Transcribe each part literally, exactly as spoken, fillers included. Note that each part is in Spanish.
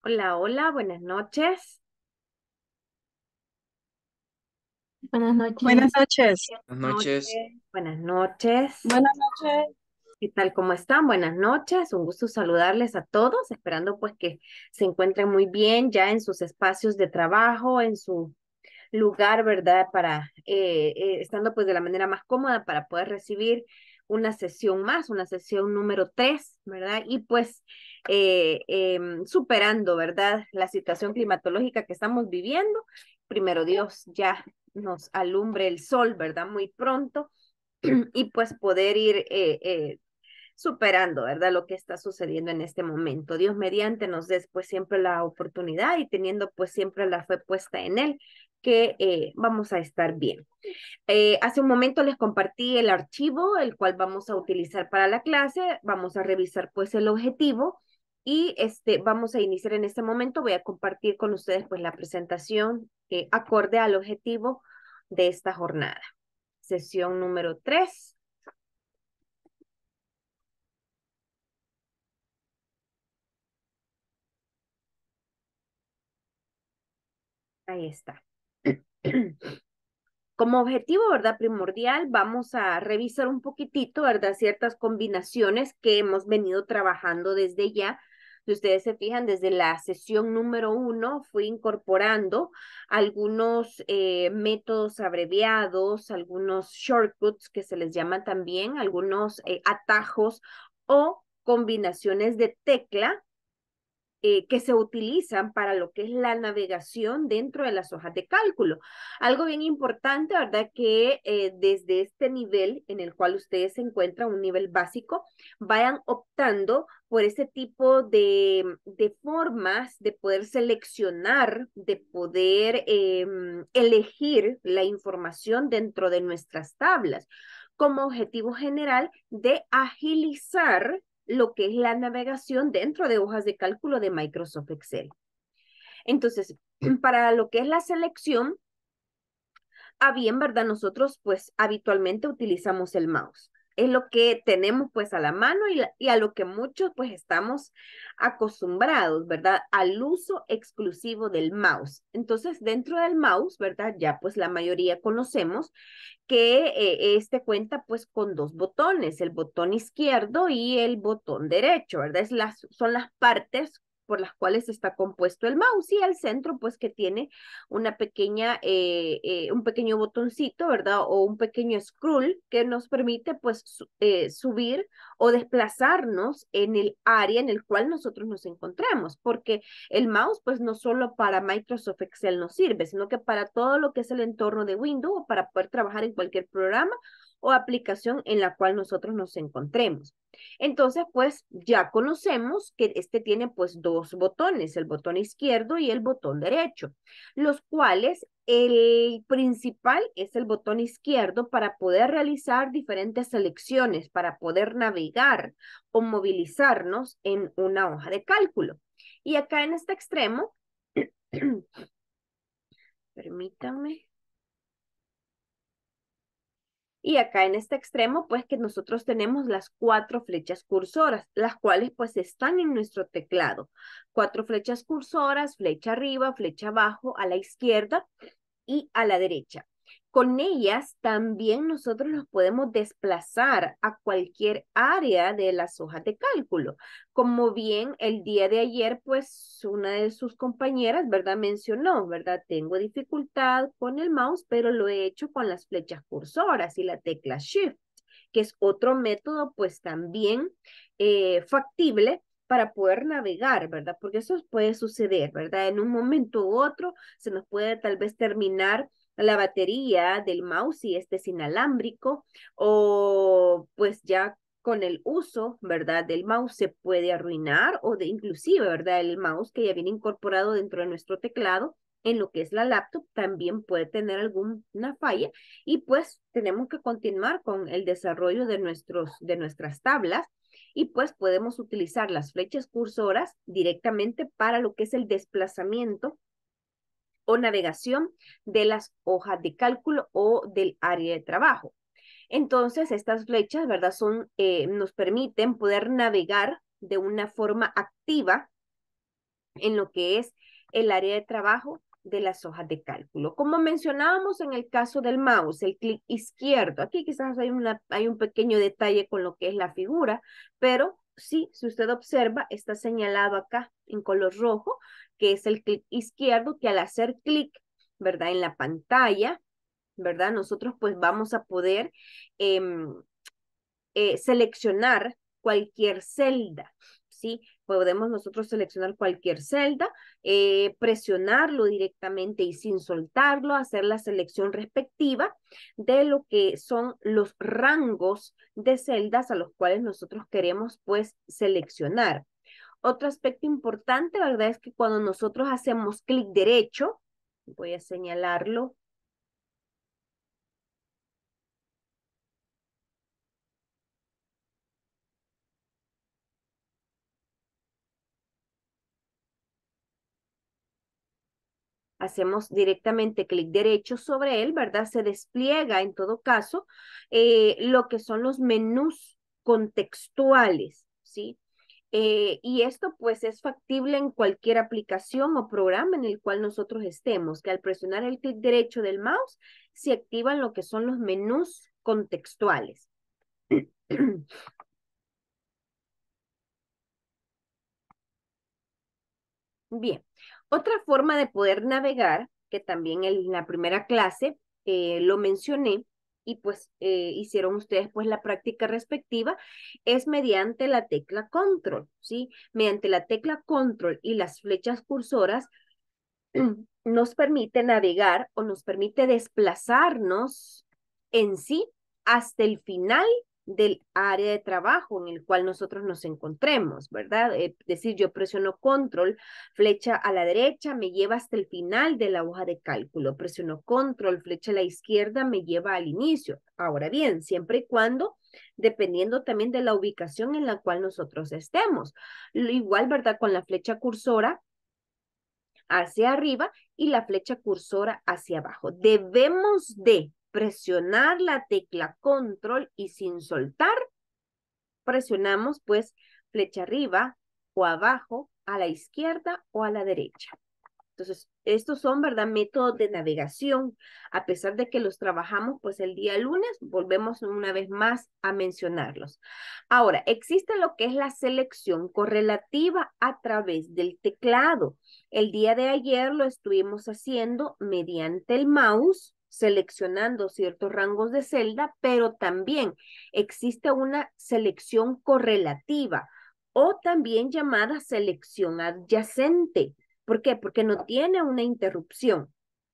Hola, hola, buenas noches. Buenas Buenas noches. noches. Buenas noches. Noches, buenas noches. Buenas noches. ¿Qué tal? ¿Cómo están? Buenas noches. Un gusto saludarles a todos, esperando pues que se encuentren muy bien ya en sus espacios de trabajo, en su lugar, ¿verdad? Para, eh, eh, estando pues de la manera más cómoda para poder recibir una sesión más, una sesión número tres, ¿verdad? Y pues eh, em, superando, ¿verdad? La situación climatológica que estamos viviendo. Primero Dios ya nos alumbre el sol, ¿verdad? Muy pronto y pues poder ir eh, eh, superando, ¿verdad? Lo que está sucediendo en este momento. Dios mediante nos des pues siempre la oportunidad y teniendo pues siempre la fe puesta en Él, que eh, vamos a estar bien. Eh, hace un momento les compartí el archivo, el cual vamos a utilizar para la clase. Vamos a revisar pues el objetivo y este, vamos a iniciar en este momento. Voy a compartir con ustedes pues la presentación eh, acorde al objetivo de esta jornada. Sesión número tres. Ahí está. Como objetivo, ¿verdad? Primordial, vamos a revisar un poquitito, ¿verdad? Ciertas combinaciones que hemos venido trabajando desde ya. Si ustedes se fijan, desde la sesión número uno fui incorporando algunos eh, métodos abreviados, algunos shortcuts que se les llama también, algunos eh, atajos o combinaciones de tecla eh, que se utilizan para lo que es la navegación dentro de las hojas de cálculo. Algo bien importante, ¿verdad? Que eh, desde este nivel en el cual ustedes se encuentran, un nivel básico, vayan optando por ese tipo de, de formas de poder seleccionar, de poder eh, elegir la información dentro de nuestras tablas, como objetivo general de agilizar lo que es la navegación dentro de hojas de cálculo de Microsoft Excel. Entonces, para lo que es la selección, a bien, ¿verdad? Nosotros pues habitualmente utilizamos el mouse. Es lo que tenemos pues a la mano y, la, y a lo que muchos pues estamos acostumbrados, ¿verdad? Al uso exclusivo del mouse. Entonces, dentro del mouse, ¿verdad? Ya pues la mayoría conocemos que eh, este cuenta pues con dos botones, el botón izquierdo y el botón derecho, ¿verdad? Es las, son las partes por las cuales está compuesto el mouse y el centro pues que tiene una pequeña, eh, eh, un pequeño botoncito, ¿verdad? O un pequeño scroll que nos permite pues su, eh, subir o desplazarnos en el área en el cual nosotros nos encontramos, porque el mouse pues no solo para Microsoft Excel nos sirve, sino que para todo lo que es el entorno de Windows o para poder trabajar en cualquier programa o aplicación en la cual nosotros nos encontremos. Entonces, pues ya conocemos que este tiene pues dos botones, el botón izquierdo y el botón derecho, los cuales el principal es el botón izquierdo para poder realizar diferentes selecciones, para poder navegar o movilizarnos en una hoja de cálculo. Y acá en este extremo, permítanme. Y acá en este extremo, pues que nosotros tenemos las cuatro flechas cursoras, las cuales pues están en nuestro teclado. Cuatro flechas cursoras, flecha arriba, flecha abajo, a la izquierda y a la derecha. Con ellas también nosotros nos podemos desplazar a cualquier área de las hojas de cálculo. Como bien el día de ayer, pues una de sus compañeras, ¿verdad? Mencionó, ¿verdad? Tengo dificultad con el mouse, pero lo he hecho con las flechas cursoras y la tecla Shift, que es otro método, pues también eh, factible para poder navegar, ¿verdad? Porque eso puede suceder, ¿verdad? En un momento u otro se nos puede tal vez terminar la batería del mouse si este es inalámbrico o pues ya con el uso, ¿verdad? Del mouse se puede arruinar o de inclusive, ¿verdad? El mouse que ya viene incorporado dentro de nuestro teclado en lo que es la laptop también puede tener alguna falla y pues tenemos que continuar con el desarrollo de, nuestros, de nuestras tablas y pues podemos utilizar las flechas cursoras directamente para lo que es el desplazamiento o navegación de las hojas de cálculo o del área de trabajo. Entonces, estas flechas, ¿verdad? Son, eh, nos permiten poder navegar de una forma activa en lo que es el área de trabajo de las hojas de cálculo. Como mencionábamos en el caso del mouse, el clic izquierdo, aquí quizás hay, una, hay un pequeño detalle con lo que es la figura, pero sí, si usted observa, está señalado acá en color rojo, que es el clic izquierdo, que al hacer clic, ¿verdad? En la pantalla, ¿verdad? Nosotros pues vamos a poder eh, eh, seleccionar cualquier celda, ¿sí? Podemos nosotros seleccionar cualquier celda, eh, presionarlo directamente y sin soltarlo, hacer la selección respectiva de lo que son los rangos de celdas a los cuales nosotros queremos pues seleccionar. Otro aspecto importante, ¿verdad? Es que cuando nosotros hacemos clic derecho, voy a señalarlo. Hacemos directamente clic derecho sobre él, ¿verdad? Se despliega en todo caso eh, lo que son los menús contextuales, ¿sí? Eh, y esto pues es factible en cualquier aplicación o programa en el cual nosotros estemos, que al presionar el clic derecho del mouse se activan lo que son los menús contextuales. Bien, otra forma de poder navegar, que también en la primera clase eh, lo mencioné, y pues eh, hicieron ustedes pues la práctica respectiva, es mediante la tecla control, ¿sí? Mediante la tecla control y las flechas cursoras nos permite navegar o nos permite desplazarnos en sí hasta el final del área de trabajo en el cual nosotros nos encontremos, ¿verdad? Es decir, yo presiono control, flecha a la derecha, me lleva hasta el final de la hoja de cálculo. Presiono control, flecha a la izquierda, me lleva al inicio. Ahora bien, siempre y cuando, dependiendo también de la ubicación en la cual nosotros estemos. Igual, ¿verdad? Con la flecha cursora hacia arriba y la flecha cursora hacia abajo. Debemos de presionar la tecla control y sin soltar, presionamos pues flecha arriba o abajo, a la izquierda o a la derecha. Entonces, estos son, ¿verdad? Métodos de navegación. A pesar de que los trabajamos, pues el día lunes volvemos una vez más a mencionarlos. Ahora, existe lo que es la selección correlativa a través del teclado. El día de ayer lo estuvimos haciendo mediante el mouse, seleccionando ciertos rangos de celda, pero también existe una selección correlativa o también llamada selección adyacente. ¿Por qué? Porque no tiene una interrupción,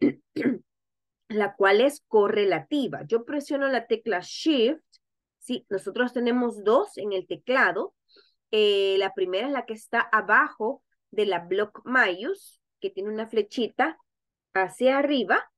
la cual es correlativa. Yo presiono la tecla Shift, ¿sí? Nosotros tenemos dos en el teclado. Eh, la primera es la que está abajo de la block mouse, que tiene una flechita hacia arriba.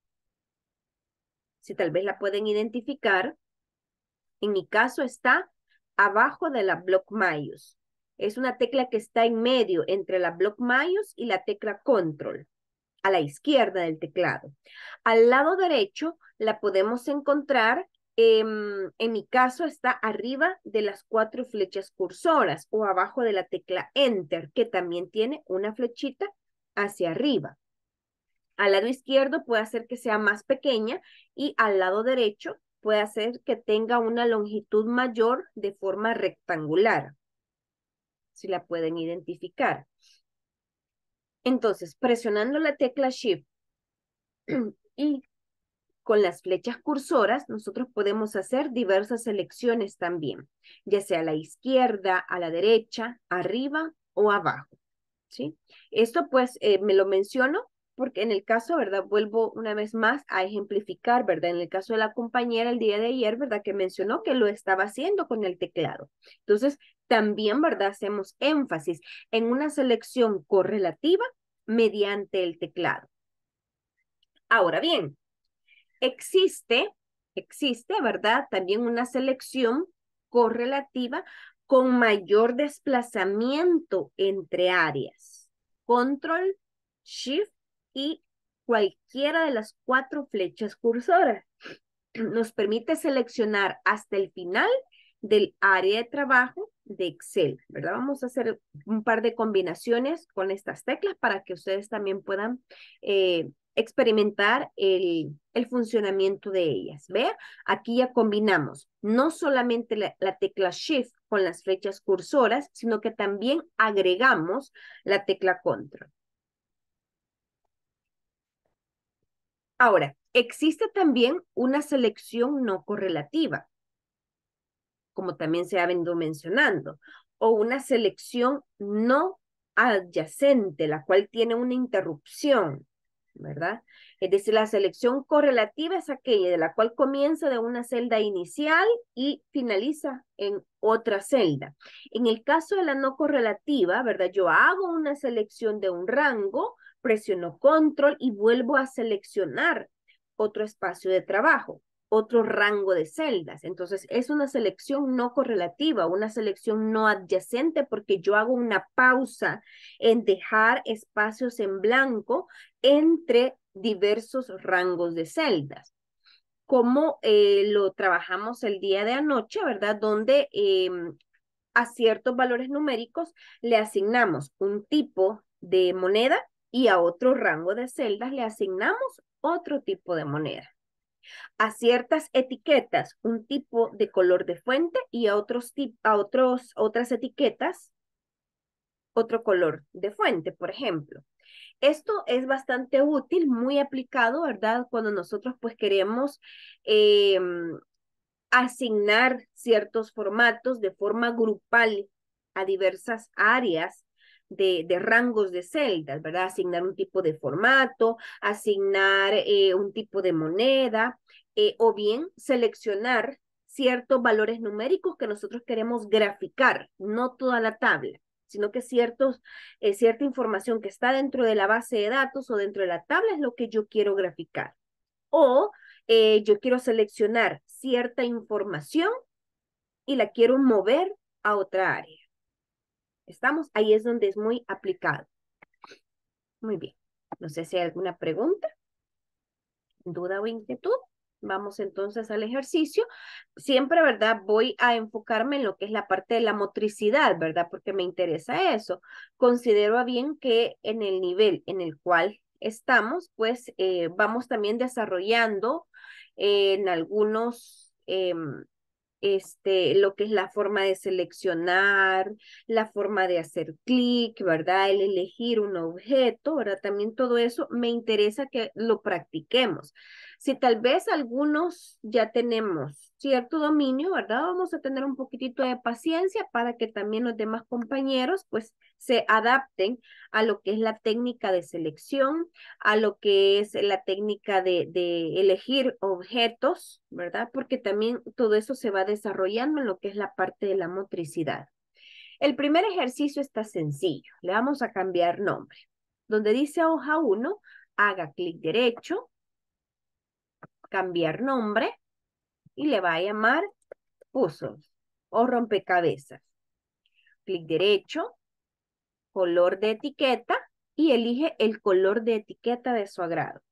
Si tal vez la pueden identificar. En mi caso está abajo de la block mouse. Es una tecla que está en medio entre la block mouse y la tecla control, a la izquierda del teclado. Al lado derecho la podemos encontrar, eh, en mi caso está arriba de las cuatro flechas cursoras o abajo de la tecla Enter, que también tiene una flechita hacia arriba. Al lado izquierdo puede hacer que sea más pequeña y al lado derecho puede hacer que tenga una longitud mayor de forma rectangular, si la pueden identificar. Entonces, presionando la tecla Shift y con las flechas cursoras, nosotros podemos hacer diversas selecciones también, ya sea a la izquierda, a la derecha, arriba o abajo, ¿sí? Esto pues eh, me lo menciono porque en el caso, ¿verdad? Vuelvo una vez más a ejemplificar, ¿verdad? En el caso de la compañera el día de ayer, ¿verdad? Que mencionó que lo estaba haciendo con el teclado. Entonces, también, ¿verdad? Hacemos énfasis en una selección correlativa mediante el teclado. Ahora bien, existe, existe, ¿verdad? También una selección correlativa con mayor desplazamiento entre áreas. Control, Shift y cualquiera de las cuatro flechas cursoras. Nos permite seleccionar hasta el final del área de trabajo de Excel, ¿verdad? Vamos a hacer un par de combinaciones con estas teclas para que ustedes también puedan eh, experimentar el, el funcionamiento de ellas. Vea, aquí ya combinamos no solamente la, la tecla Shift con las flechas cursoras, sino que también agregamos la tecla Control. Ahora, existe también una selección no correlativa, como también se ha venido mencionando, o una selección no adyacente, la cual tiene una interrupción, ¿verdad? Es decir, la selección correlativa es aquella de la cual comienza de una celda inicial y finaliza en otra celda. En el caso de la no correlativa, ¿verdad? Yo hago una selección de un rango, presiono control y vuelvo a seleccionar otro espacio de trabajo, otro rango de celdas. Entonces, es una selección no correlativa, una selección no adyacente, porque yo hago una pausa en dejar espacios en blanco entre diversos rangos de celdas. Como eh, lo trabajamos el día de anoche, ¿verdad? Donde eh, a ciertos valores numéricos le asignamos un tipo de moneda y a otro rango de celdas le asignamos otro tipo de moneda. A ciertas etiquetas un tipo de color de fuente y a, otros a otros, otras etiquetas otro color de fuente, por ejemplo. Esto es bastante útil, muy aplicado, ¿verdad? Cuando nosotros pues queremos eh, asignar ciertos formatos de forma grupal a diversas áreas de, de rangos de celdas, ¿verdad? Asignar un tipo de formato, asignar eh, un tipo de moneda, eh, o bien seleccionar ciertos valores numéricos que nosotros queremos graficar, no toda la tabla, sino que ciertos, eh, cierta información que está dentro de la base de datos o dentro de la tabla es lo que yo quiero graficar. O eh, yo quiero seleccionar cierta información y la quiero mover a otra área. ¿Estamos? Ahí es donde es muy aplicado. Muy bien. No sé si hay alguna pregunta, duda o inquietud. Vamos entonces al ejercicio. Siempre, ¿verdad? Voy a enfocarme en lo que es la parte de la motricidad, ¿verdad? Porque me interesa eso. Considero bien que en el nivel en el cual estamos, pues eh, vamos también desarrollando eh, en algunos eh, este, lo que es la forma de seleccionar, la forma de hacer clic, ¿verdad? El elegir un objeto, ¿verdad? También todo eso me interesa que lo practiquemos. Si tal vez algunos ya tenemos cierto dominio, ¿verdad? Vamos a tener un poquitito de paciencia para que también los demás compañeros pues se adapten a lo que es la técnica de selección, a lo que es la técnica de, de elegir objetos, ¿verdad? Porque también todo eso se va desarrollando en lo que es la parte de la motricidad. El primer ejercicio está sencillo. Le vamos a cambiar nombre. Donde dice hoja uno, haga clic derecho, cambiar nombre y le va a llamar puzzles o rompecabezas. Clic derecho, color de etiqueta y elige el color de etiqueta de su agrado.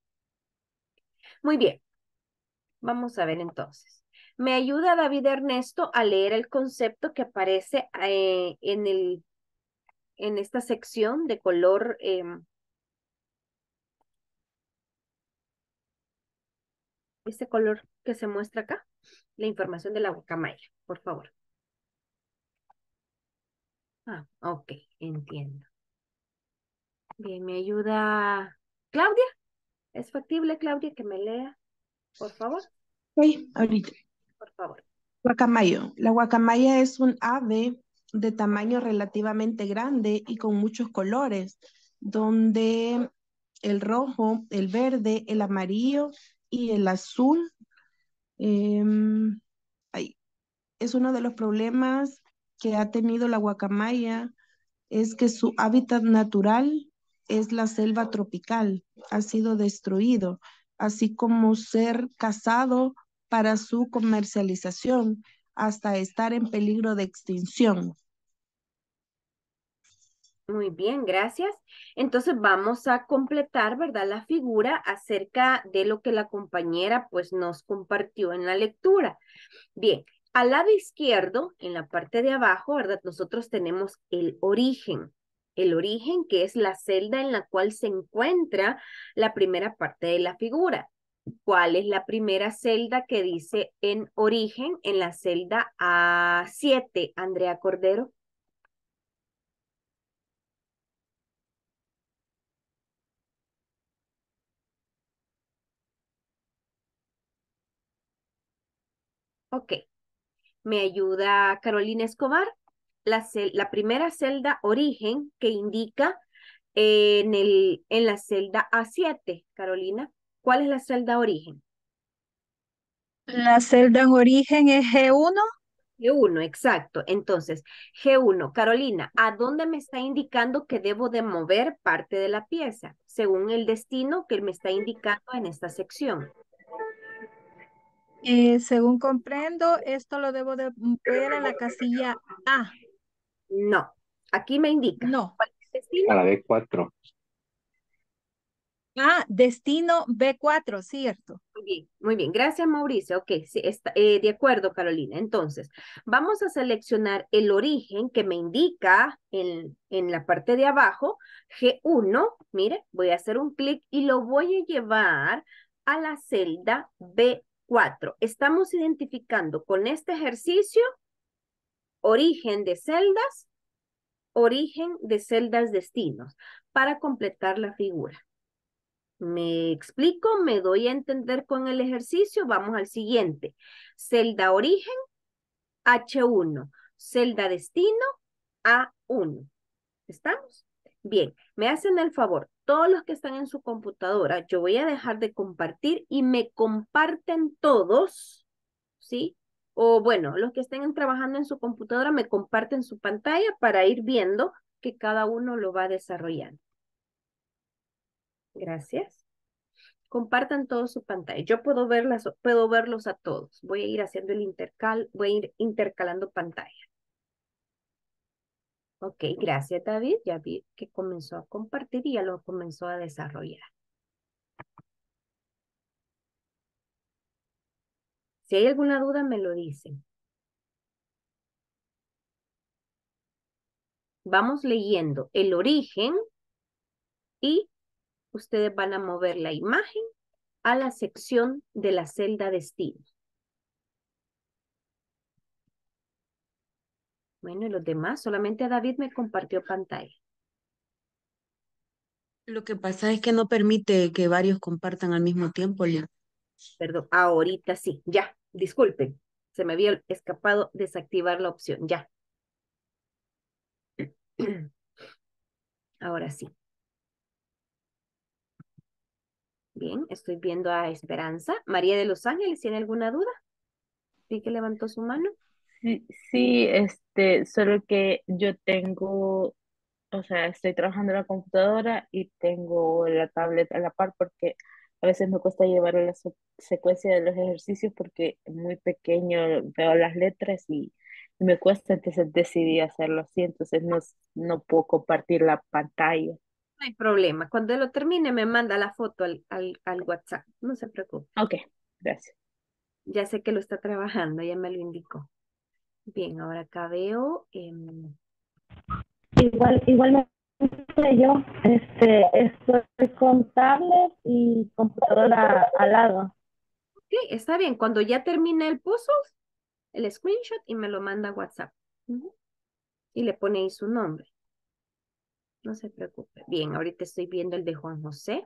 Muy bien. Vamos a ver entonces. Me ayuda David Ernesto a leer el concepto que aparece eh, en, el, en esta sección de color eh, este color que se muestra acá, la información de la guacamaya, por favor. Ah, ok, entiendo. Bien, me ayuda Claudia. ¿Es factible, Claudia, que me lea, por favor? Sí, ahorita. Por favor. Guacamayo. La guacamaya es un ave de tamaño relativamente grande y con muchos colores, donde el rojo, el verde, el amarillo y el azul em, ay, es uno de los problemas que ha tenido la guacamaya, es que su hábitat natural es la selva tropical, ha sido destruido, así como ser cazado para su comercialización hasta estar en peligro de extinción. Muy bien, gracias. Entonces vamos a completar, ¿verdad? La figura acerca de lo que la compañera pues nos compartió en la lectura. Bien, Al lado izquierdo, en la parte de abajo, ¿verdad? Nosotros tenemos el origen. El origen, que es la celda en la cual se encuentra la primera parte de la figura. ¿Cuál es la primera celda que dice en origen? En la celda A siete, Andrea Cordero. Ok. ¿Me ayuda Carolina Escobar? La, cel la primera celda origen que indica en, el, en la celda A siete, Carolina. ¿Cuál es la celda origen? La celda en origen es G uno. G uno, exacto. Entonces, G uno, Carolina, ¿a dónde me está indicando que debo de mover parte de la pieza? Según el destino que me está indicando en esta sección. Eh, según comprendo, esto lo debo de ver en la casilla A. No, aquí me indica. No. ¿Cuál es el destino? A la B cuatro. Ah, destino B cuatro, cierto. Muy bien, muy bien. Gracias, Mauricio. Ok, sí, está, eh, de acuerdo, Carolina. Entonces, vamos a seleccionar el origen que me indica en, en la parte de abajo, G uno. Mire, voy a hacer un clic y lo voy a llevar a la celda B cuatro. Estamos identificando con este ejercicio origen de celdas, origen de celdas destinos para completar la figura. ¿Me explico? ¿Me doy a entender con el ejercicio? Vamos al siguiente. Celda origen, H uno. Celda destino, A uno. ¿Estamos? Bien, me hacen el favor. Todos los que están en su computadora, yo voy a dejar de compartir y me comparten todos, ¿sí? O bueno, los que estén trabajando en su computadora me comparten su pantalla para ir viendo que cada uno lo va desarrollando. Gracias. Compartan toda su pantalla. Yo puedo verlas, puedo verlos a todos. Voy a ir haciendo el intercal, voy a ir intercalando pantalla. Ok, gracias David. Ya vi que comenzó a compartir y ya lo comenzó a desarrollar. Si hay alguna duda, me lo dicen. Vamos leyendo el origen y ustedes van a mover la imagen a la sección de la celda destino. Bueno, y los demás, solamente David me compartió pantalla. Lo que pasa es que no permite que varios compartan al mismo tiempo, Lía. Perdón, ahorita sí, ya, disculpen. Se me había escapado desactivar la opción, ya. Ahora sí. Bien, estoy viendo a Esperanza. María de los Ángeles, ¿tiene alguna duda? Vi que levantó su mano. Sí, sí, este, solo que yo tengo, o sea, estoy trabajando en la computadora y tengo la tablet a la par porque a veces me cuesta llevar la se- secuencia de los ejercicios porque es muy pequeño, veo las letras y, y me cuesta, entonces decidí hacerlo así, entonces no, s- no puedo compartir la pantalla. No hay problema. Cuando lo termine, me manda la foto al, al, al WhatsApp. No se preocupe. Ok, gracias. Ya sé que lo está trabajando, ya me lo indicó. Bien, ahora acá veo. em, Igual, igualmente yo, este, estoy con tablet y computadora al lado. ok, está bien. Cuando ya termine el puzzle, el screenshot y me lo manda a WhatsApp. Ujú. Y le pone ahí su nombre. No se preocupe. Bien, ahorita estoy viendo el de Juan José,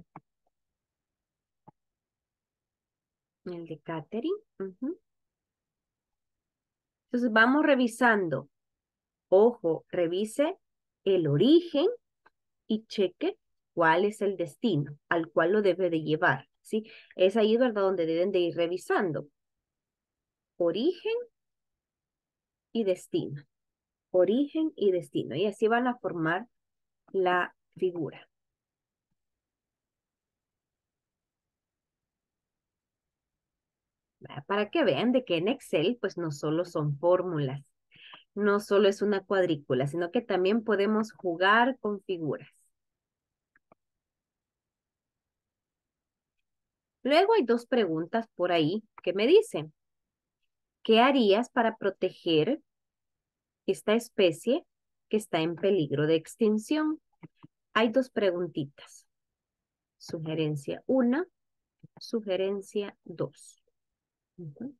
el de Catherine. Ujú. Entonces vamos revisando. Ojo, revise el origen y cheque cuál es el destino al cual lo debe de llevar, ¿sí? Es ahí, ¿verdad? Donde deben de ir revisando. Origen y destino. Origen y destino. Y así van a formar la figura. ¿Verdad? Para que vean de que en Excel, pues no solo son fórmulas, no solo es una cuadrícula, sino que también podemos jugar con figuras. Luego hay dos preguntas por ahí que me dicen, ¿Qué harías para proteger esta especie que está en peligro de extinción? Hay dos preguntitas. Sugerencia una, sugerencia dos. Ujú.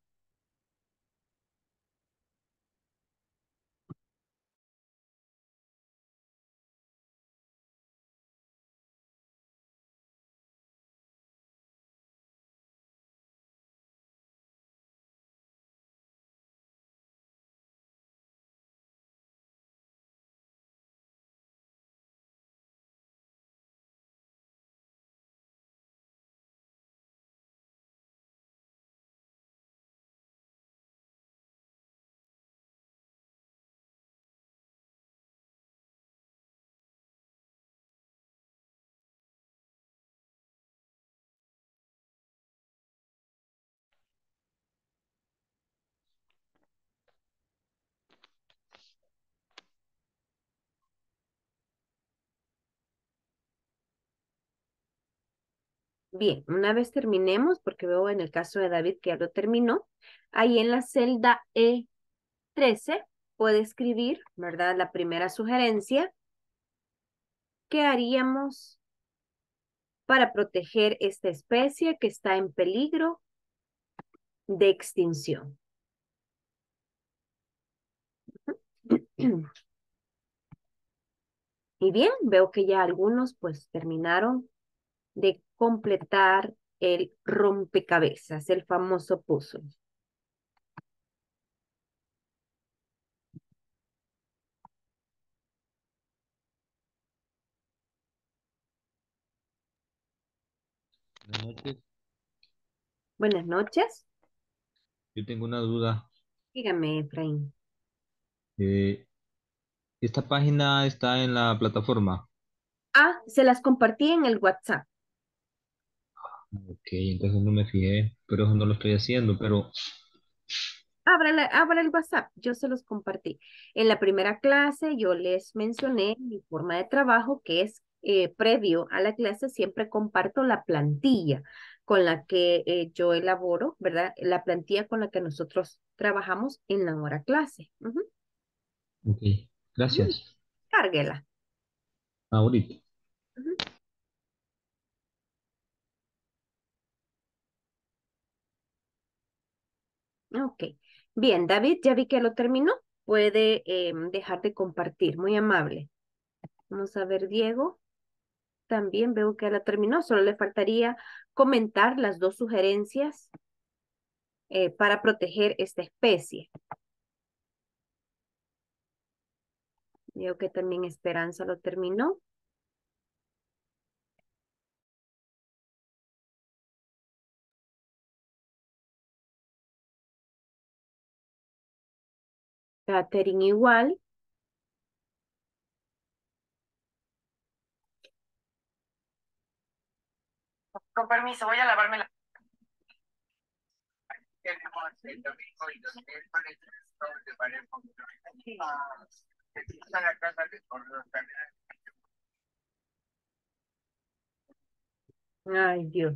Bien, una vez terminemos, porque veo en el caso de David que ya lo terminó, ahí en la celda E trece puede escribir, ¿verdad? La primera sugerencia. ¿Qué haríamos para proteger esta especie que está en peligro de extinción? Y bien, veo que ya algunos pues terminaron de completar el rompecabezas, el famoso puzzle. Buenas noches. Buenas noches. Yo tengo una duda. Dígame, Efraín. Eh, ¿esta página está en la plataforma? Ah, se las compartí en el WhatsApp. Ok, entonces no me fijé, pero eso no lo estoy haciendo, pero Ábrala, abra el WhatsApp, yo se los compartí. En la primera clase yo les mencioné mi forma de trabajo, que es eh, previo a la clase, siempre comparto la plantilla con la que eh, yo elaboro, ¿verdad? La plantilla con la que nosotros trabajamos en la hora clase. Ujú, ok, ujú. gracias. Cárguela. Ahorita. Ujú. Ok. Bien, David, ya vi que lo terminó. Puede em, dejar de compartir. Muy amable. Vamos a ver, Diego. También veo que la terminó. Solo le faltaría comentar las dos sugerencias eh, para proteger esta especie. Veo que también Esperanza lo terminó. Catherine igual. Con permiso, voy a lavarme la... Ay, Dios.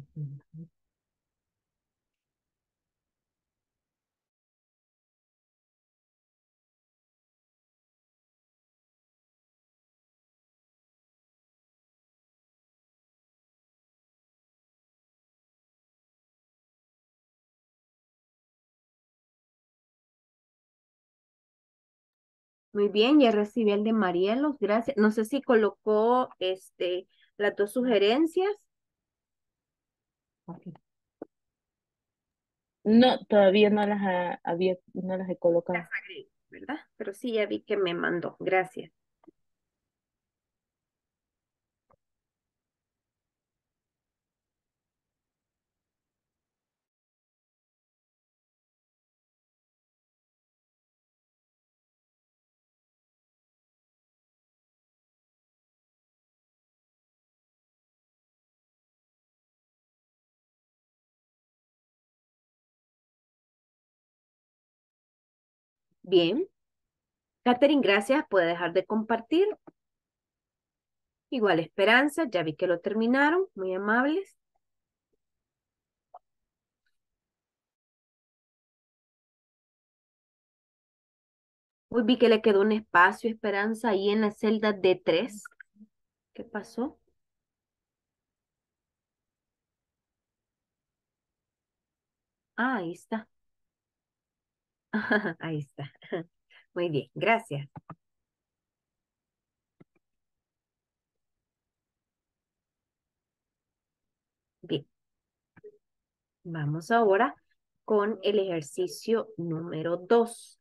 Muy bien, ya recibí el de Marielos, gracias. No sé si colocó este, las dos sugerencias. Ok. No, todavía no las ha- había, no las he colocado. Las agrego, ¿verdad? Pero sí, ya vi que me mandó. Gracias. Bien. Catherine, gracias. Puede dejar de compartir. Igual Esperanza, ya vi que lo terminaron. Muy amables. Uy, vi que le quedó un espacio, Esperanza, ahí en la celda D tres. ¿Qué pasó? Ah, ahí está. Ahí está. Muy bien, gracias. Bien, vamos ahora con el ejercicio número dos.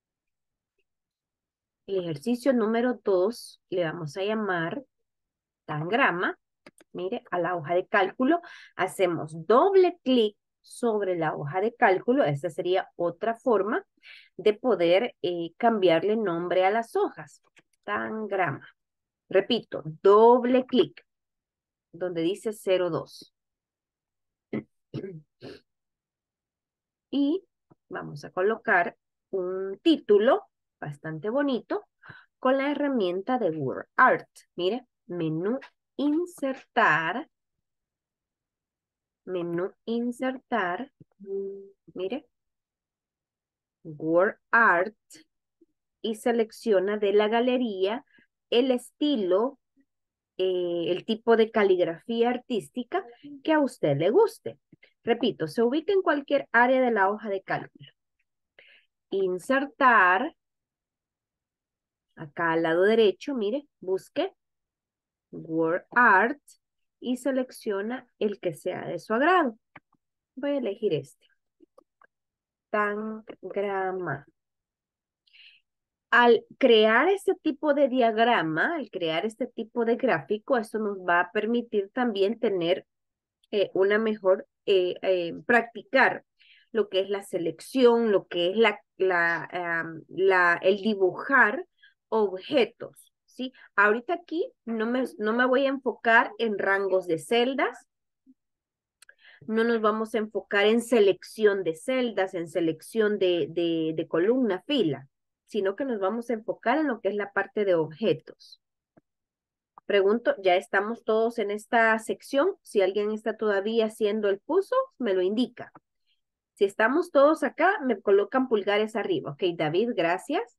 El ejercicio número dos le vamos a llamar tangrama. Mire, a la hoja de cálculo hacemos doble clic sobre la hoja de cálculo. Esta sería otra forma de poder eh, cambiarle nombre a las hojas. Tangrama. Repito, doble clic donde dice cero dos. Y vamos a colocar un título bastante bonito con la herramienta de WordArt. Mire, menú insertar, menú insertar, mire, WordArt y selecciona de la galería el estilo, eh, el tipo de caligrafía artística que a usted le guste. Repito, se ubica en cualquier área de la hoja de cálculo. Insertar, acá al lado derecho, mire, busque WordArt y selecciona el que sea de su agrado. Voy a elegir este. Tangrama. Al crear este tipo de diagrama, al crear este tipo de gráfico, esto nos va a permitir también tener eh, una mejor, eh, eh, practicar lo que es la selección, lo que es la, la, um, la, el dibujar objetos, ¿sí? Ahorita aquí no me, no me voy a enfocar en rangos de celdas, no nos vamos a enfocar en selección de celdas, en selección de, de, de columna, fila, sino que nos vamos a enfocar en lo que es la parte de objetos. Pregunto, ¿ya estamos todos en esta sección? Si alguien está todavía haciendo el curso, me lo indica. Si estamos todos acá, me colocan pulgares arriba. Ok, David, gracias.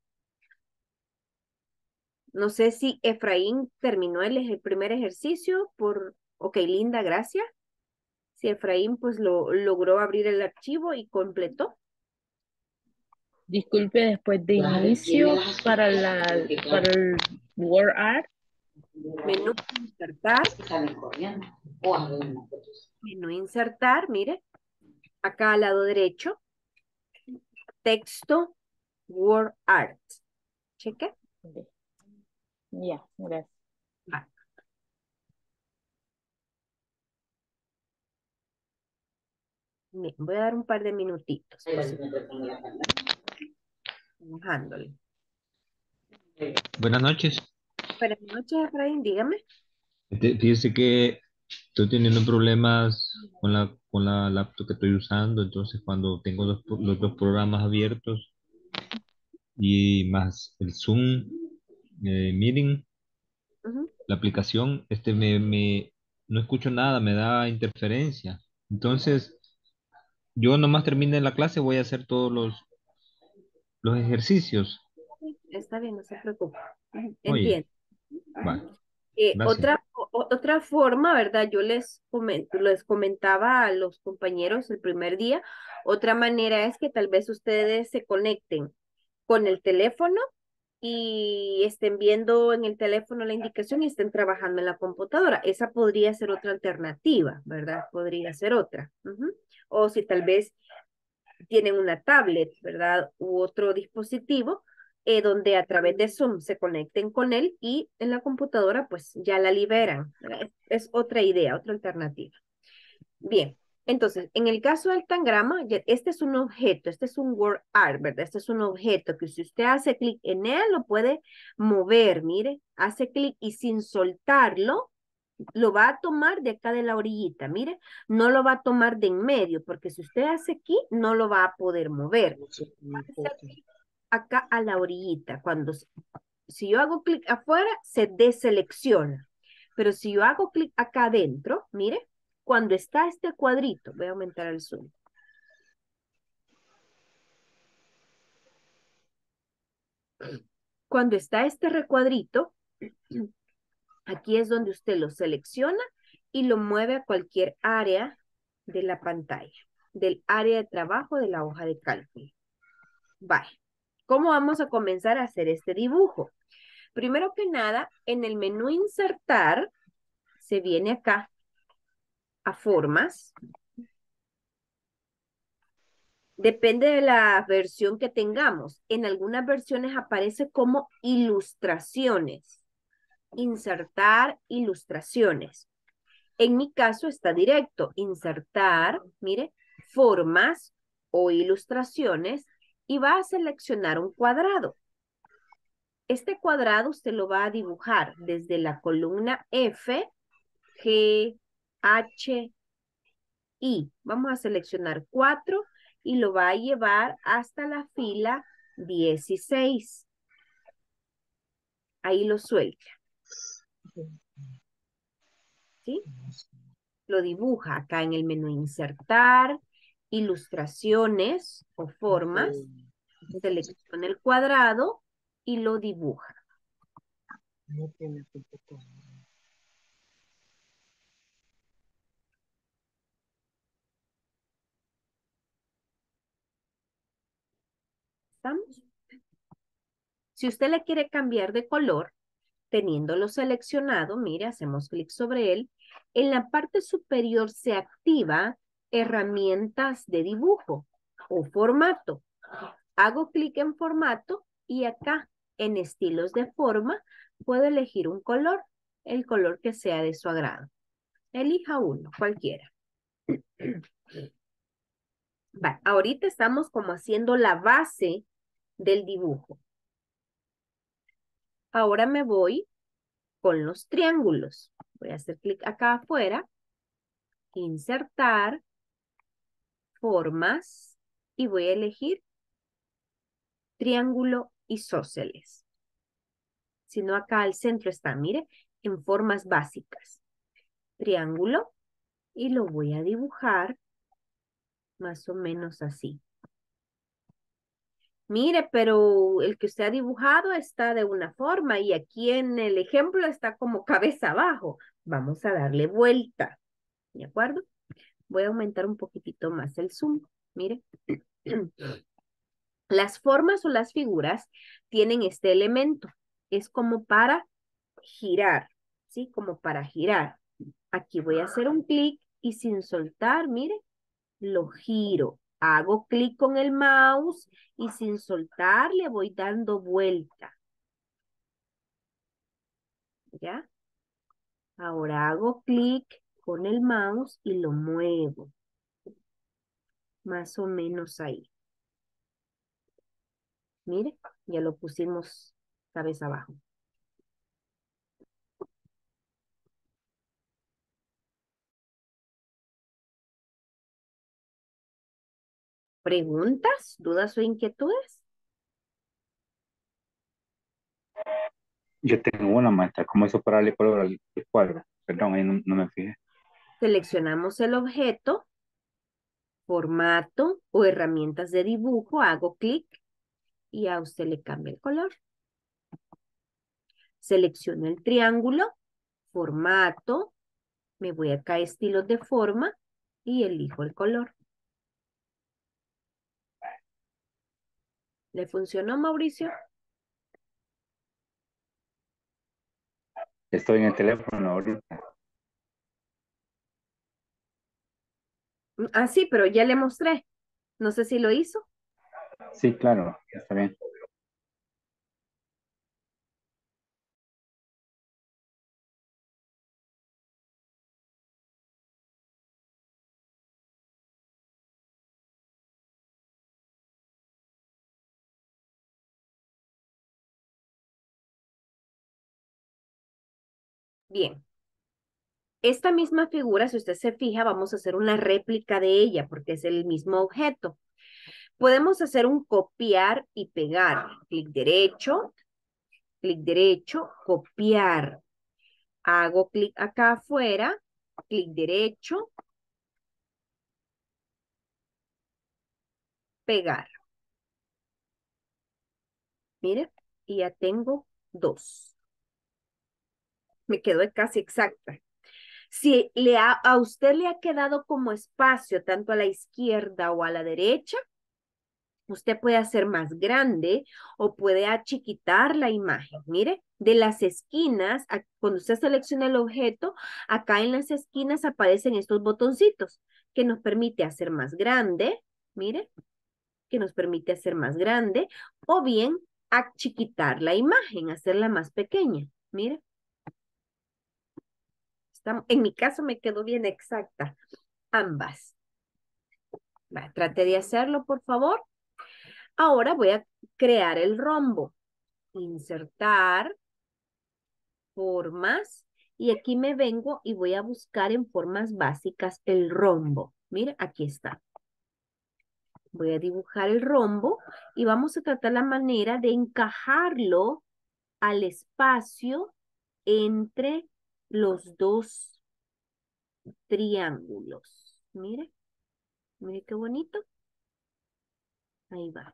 No sé si Efraín terminó el, el primer ejercicio por... Ok, Linda, gracias. Si Efraín pues lo logró abrir el archivo y completó. Disculpe, después de inicio para, la, para el WordArt. Menú insertar. Menú insertar, mire. Acá al lado derecho. Texto WordArt. Cheque. Ya, gracias. Va. Bien, voy a dar un par de minutitos. Trabajándole. Buenas noches. Buenas noches, Efraín, dígame. Este, Fíjese que estoy teniendo problemas con la, con la laptop que estoy usando, entonces cuando tengo los, los dos programas abiertos y más el Zoom eh, Meeting, Ujú. la aplicación, este me, me, no escucho nada, me da interferencia. Entonces, yo nomás termine la clase, voy a hacer todos los, los ejercicios. Está bien, no se preocupe. Ujú, Oye, entiendo. va, Eh, gracias. otra, o- otra forma, ¿verdad? Yo les, comen- les comentaba a los compañeros el primer día, otra manera es que tal vez ustedes se conecten con el teléfono y estén viendo en el teléfono la indicación y estén trabajando en la computadora. Esa podría ser otra alternativa, ¿verdad? Podría ser otra. Ujú. O si tal vez tienen una tablet, ¿verdad? U otro dispositivo, eh, donde a través de Zoom se conecten con él y en la computadora pues ya la liberan. Es, es otra idea, otra alternativa. Bien, entonces, en el caso del tangrama, este es un objeto, este es un word art, ¿verdad? Este es un objeto que si usted hace clic en él, lo puede mover, mire, hace clic y sin soltarlo, lo va a tomar de acá de la orillita, mire, no lo va a tomar de en medio, porque si usted hace aquí, no lo va a poder mover. Va a hacer clic acá a la orillita. Cuando, si yo hago clic afuera, se deselecciona. Pero si yo hago clic acá adentro, mire, cuando está este cuadrito, voy a aumentar el zoom. Cuando está este recuadrito, aquí es donde usted lo selecciona y lo mueve a cualquier área de la pantalla, del área de trabajo de la hoja de cálculo. Vale. ¿Cómo vamos a comenzar a hacer este dibujo? Primero que nada, en el menú insertar, se viene acá a formas. Depende de la versión que tengamos. En algunas versiones aparece como ilustraciones. Insertar ilustraciones. En mi caso está directo. Insertar, mire, formas o ilustraciones y va a seleccionar un cuadrado. Este cuadrado usted lo va a dibujar desde la columna F, G, H, I. Vamos a seleccionar cuatro y lo va a llevar hasta la fila dieciséis. Ahí lo suelta. ¿Sí? Lo dibuja acá en el menú insertar, ilustraciones o formas. Selecciona el cuadrado y lo dibuja. ¿Estamos? Si usted le quiere cambiar de color, teniéndolo seleccionado, mire, hacemos clic sobre él. En la parte superior se activa herramientas de dibujo o formato. Hago clic en formato y acá en estilos de forma puedo elegir un color, el color que sea de su agrado. Elija uno, cualquiera. Va, ahorita estamos como haciendo la base del dibujo. Ahora me voy con los triángulos. Voy a hacer clic acá afuera, insertar, formas, y voy a elegir triángulo isósceles. Si no, acá al centro está, mire, en formas básicas. Triángulo, y lo voy a dibujar más o menos así. Mire, pero el que usted ha dibujado está de una forma y aquí en el ejemplo está como cabeza abajo. Vamos a darle vuelta, ¿de acuerdo? Voy a aumentar un poquitito más el zoom. Mire. Las formas o las figuras tienen este elemento. Es como para girar, ¿sí? Como para girar. Aquí voy a hacer un clic y sin soltar, mire, lo giro. Hago clic con el mouse y sin soltar le voy dando vuelta. ¿Ya? Ahora hago clic con el mouse y lo muevo. Más o menos ahí. Mire, ya lo pusimos cabeza abajo. ¿Preguntas, dudas o inquietudes? Yo tengo una maestra, ¿cómo eso para darle color al al cuadro? Perdón, ahí no, no me fijé. Seleccionamos el objeto, formato o herramientas de dibujo, hago clic y a usted le cambia el color. Selecciono el triángulo, formato, me voy acá a estilos de forma y elijo el color. ¿Le funcionó, Mauricio? Estoy en el teléfono ahorita. Ah, sí, pero ya le mostré. No sé si lo hizo. Sí, claro, está bien. Bien. Esta misma figura, si usted se fija, vamos a hacer una réplica de ella porque es el mismo objeto. Podemos hacer un copiar y pegar. Clic derecho, clic derecho, copiar. Hago clic acá afuera, clic derecho, pegar. Mire, y ya tengo dos. Me quedó casi exacta. Si le ha, a usted le ha quedado como espacio tanto a la izquierda o a la derecha, usted puede hacer más grande o puede achiquitar la imagen. Mire, de las esquinas, a- cuando usted selecciona el objeto, acá en las esquinas aparecen estos botoncitos que nos permite hacer más grande. Mire, que nos permite hacer más grande o bien achiquitar la imagen, hacerla más pequeña. Mire, está- en mi caso me quedó bien exacta. Ambas. Va, trate de hacerlo, por favor. Ahora voy a crear el rombo. Insertar formas. Y aquí me vengo y voy a buscar en formas básicas el rombo. Mira, aquí está. Voy a dibujar el rombo y vamos a tratar la manera de encajarlo al espacio entre los dos triángulos. Mire, mire qué bonito. Ahí va.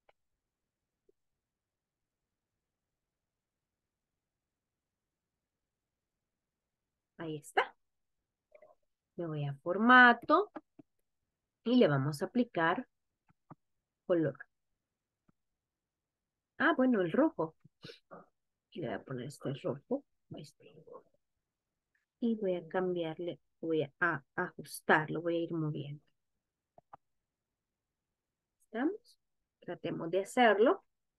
Ahí está. Me voy a formato y le vamos a aplicar color. Ah, bueno, el rojo. Y le voy a poner este rojo. Este. Y voy a cambiarle, voy a, a ajustarlo, voy a ir moviendo. ¿Estamos? Tratemos de hacerlo.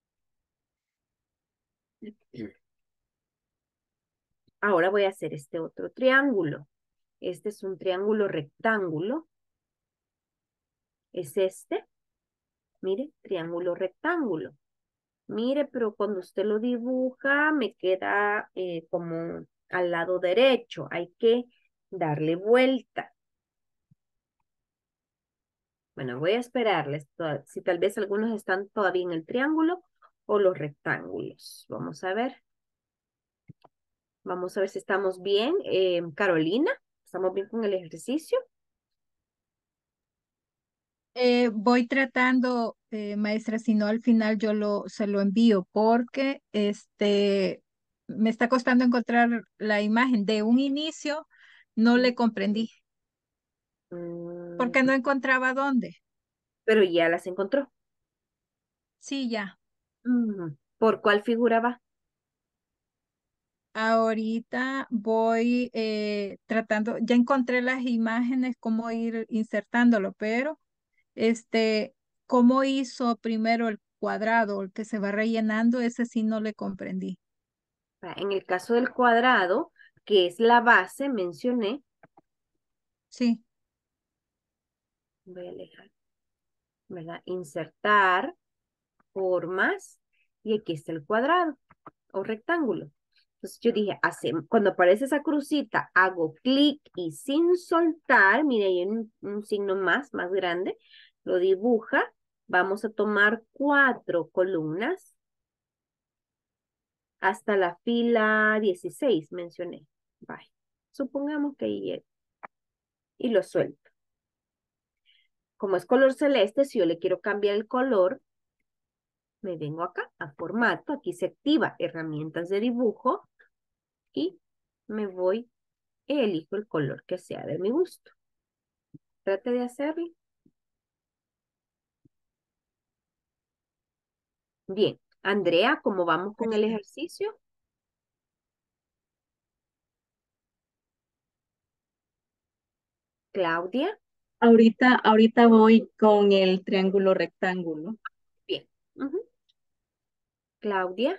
Ahora voy a hacer este otro triángulo. Este es un triángulo rectángulo. Es este. Mire, triángulo rectángulo. Mire, pero cuando usted lo dibuja, me queda eh, como al lado derecho. Hay que darle vuelta. Bueno, voy a esperarles to- si tal vez algunos están todavía en el triángulo o los rectángulos. Vamos a ver. Vamos a ver si estamos bien. Eh, Carolina, ¿estamos bien con el ejercicio? Eh, voy tratando, eh, maestra, si no al final yo lo, se lo envío porque este, me está costando encontrar la imagen. De un inicio no le comprendí Mm, porque no encontraba dónde. pero ya las encontró. Sí, ya. Mm, ¿por cuál figura va? Ahorita voy eh, tratando, ya encontré las imágenes, cómo ir insertándolo, pero este, cómo hizo primero el cuadrado, el que se va rellenando, ese sí no le comprendí. Va, en el caso del cuadrado, que es la base, mencioné. Sí, Voy a alejar, ¿verdad? Insertar formas y aquí está el cuadrado o rectángulo. Entonces yo dije, hace, cuando aparece esa crucita, hago clic y sin soltar, mire, hay un, un signo más, más grande, lo dibuja. Vamos a tomar cuatro columnas hasta la fila dieciséis, mencioné. Bye. Supongamos que ahí llego y lo suelto. Como es color celeste, si yo le quiero cambiar el color, me vengo acá a formato, aquí se activa herramientas de dibujo y me voy y elijo el color que sea de mi gusto. Trate de hacerlo. Bien. Andrea, ¿cómo vamos con el este, ejercicio? Claudia. Ahorita, ahorita voy con el triángulo rectángulo. Bien. Ujú. Claudia.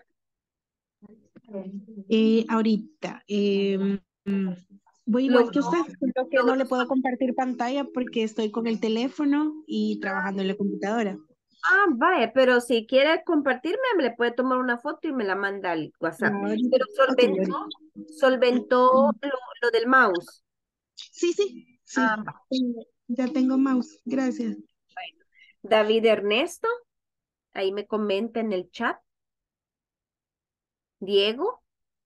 Eh, ahorita, em, voy Lo, igual que usted, solo que lo- no le puedo compartir pantalla porque estoy con el teléfono y trabajando en la computadora. ah, vaya, pero si quiere compartirme, me le puede tomar una foto y me la manda al WhatsApp. Ahorita, Pero ok, solventó, ahorita. solventó lo, lo del mouse. Sí, sí, Ah, sí. va. Tengo- Ya tengo mouse, gracias. Bueno. David Ernesto, ahí me comenta en el chat. Diego.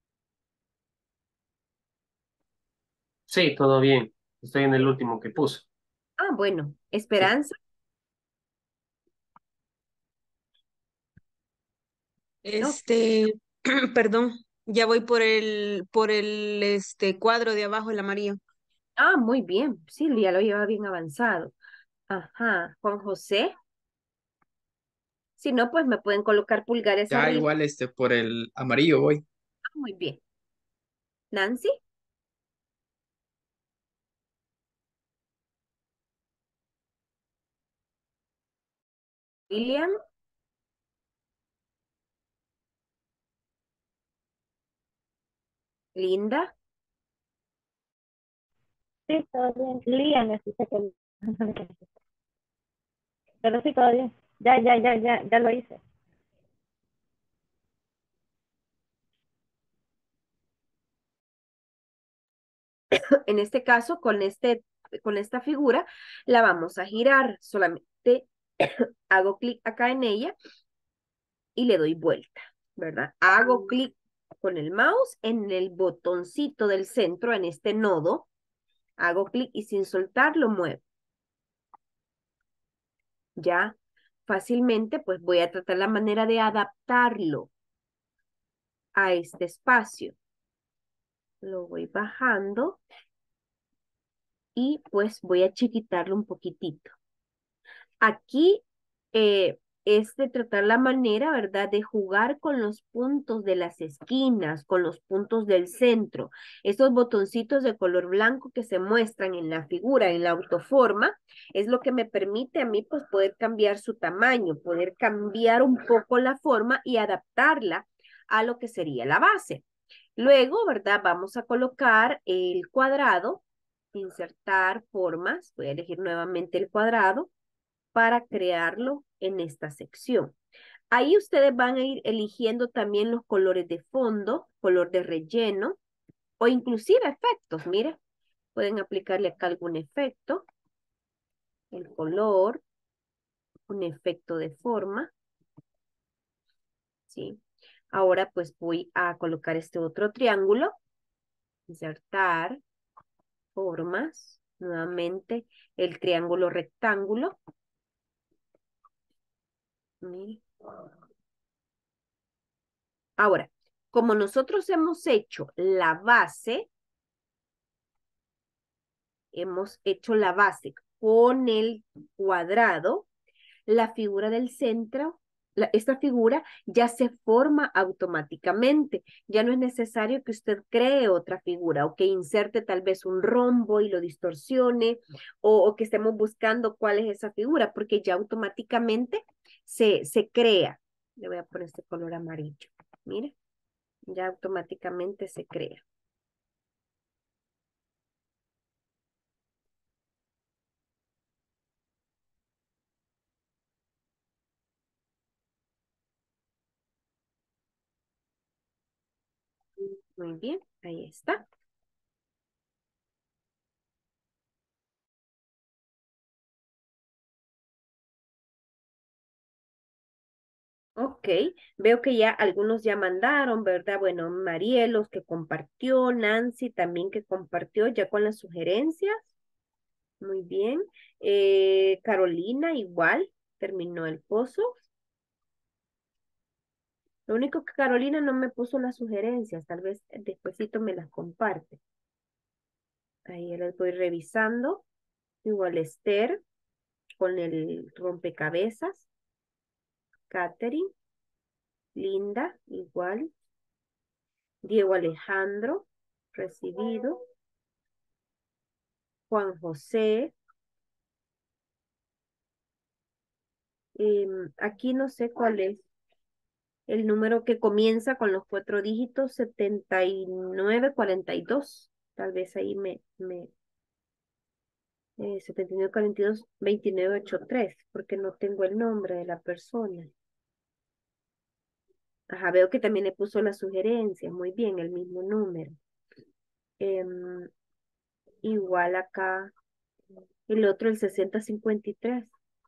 Sí, todo bien. Estoy en el último que puso. Ah, bueno. Sí. Esperanza. No. Este, perdón, ya voy por el, por el este cuadro de abajo, el amarillo. Ah, muy bien. Sí, ya lo lleva bien avanzado. Ajá. Juan José. Si no, pues me pueden colocar pulgares Ya arriba. igual este por el amarillo voy. Ah, muy bien. Nancy. Lilian. Linda. Sí, todo bien. Lian, necesito que... Pero sí, todo bien. Ya, ya, ya, ya, ya lo hice. En este caso, con, este, con esta figura, la vamos a girar. Solamente hago clic acá en ella y le doy vuelta, ¿verdad? Hago clic con el mouse en el botoncito del centro, en este nodo. Hago clic y sin soltar lo muevo. Ya fácilmente, pues voy a tratar la manera de adaptarlo a este espacio. Lo voy bajando y pues voy a chiquitarlo un poquitito. Aquí eh, es de tratar la manera, ¿verdad? De jugar con los puntos de las esquinas, con los puntos del centro. Esos botoncitos de color blanco que se muestran en la figura, en la autoforma, es lo que me permite a mí pues poder cambiar su tamaño, poder cambiar un poco la forma y adaptarla a lo que sería la base. Luego, ¿verdad? Vamos a colocar el cuadrado, insertar formas, voy a elegir nuevamente el cuadrado para crearlo en esta sección. Ahí ustedes van a ir eligiendo también los colores de fondo, color de relleno o inclusive efectos. Mire, pueden aplicarle acá algún efecto, el color, un efecto de forma, ¿sí? Ahora pues voy a colocar este otro triángulo, insertar, formas, nuevamente el triángulo rectángulo. Mire. Ahora, como nosotros hemos hecho la base, hemos hecho la base con el cuadrado, la figura del centro, la, esta figura ya se forma automáticamente. Ya no es necesario que usted cree otra figura o que inserte tal vez un rombo y lo distorsione o, o que estemos buscando cuál es esa figura, porque ya automáticamente se, se crea. Le voy a poner este color amarillo. Mire, ya automáticamente se crea. Muy bien, ahí está. Ok, veo que ya algunos ya mandaron, ¿verdad? Bueno, Marielos que compartió, Nancy también que compartió ya con las sugerencias. Muy bien. Eh, Carolina igual, terminó el pozo. Lo único que Carolina no me puso las sugerencias, tal vez despuesito me las comparte. Ahí las voy revisando. Igual Esther con el rompecabezas. Catherine, Linda, igual. Diego Alejandro, recibido. Juan José. Em, aquí no sé cuál es el número que comienza con los cuatro dígitos, setenta y nueve cuarenta y dos. Tal vez ahí me, me eh, setenta y nueve cuarenta y dos, veintinueve ochenta y tres, porque no tengo el nombre de la persona. Ajá, veo que también le puso la sugerencia. Muy bien, el mismo número. Em, igual acá, el otro, el sesenta cincuenta y tres.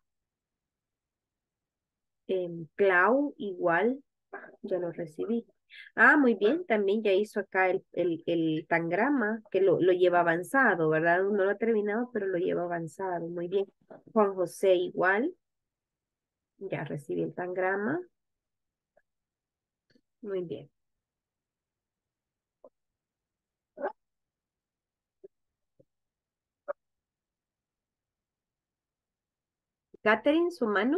Em, Clau, igual, ya lo recibí. Ah, muy bien, también ya hizo acá el, el, el tangrama, que lo, lo lleva avanzado, ¿verdad? No lo ha terminado, pero lo lleva avanzado. Muy bien. Juan José igual, ya recibí el tangrama. Muy bien. Catherine, su mano.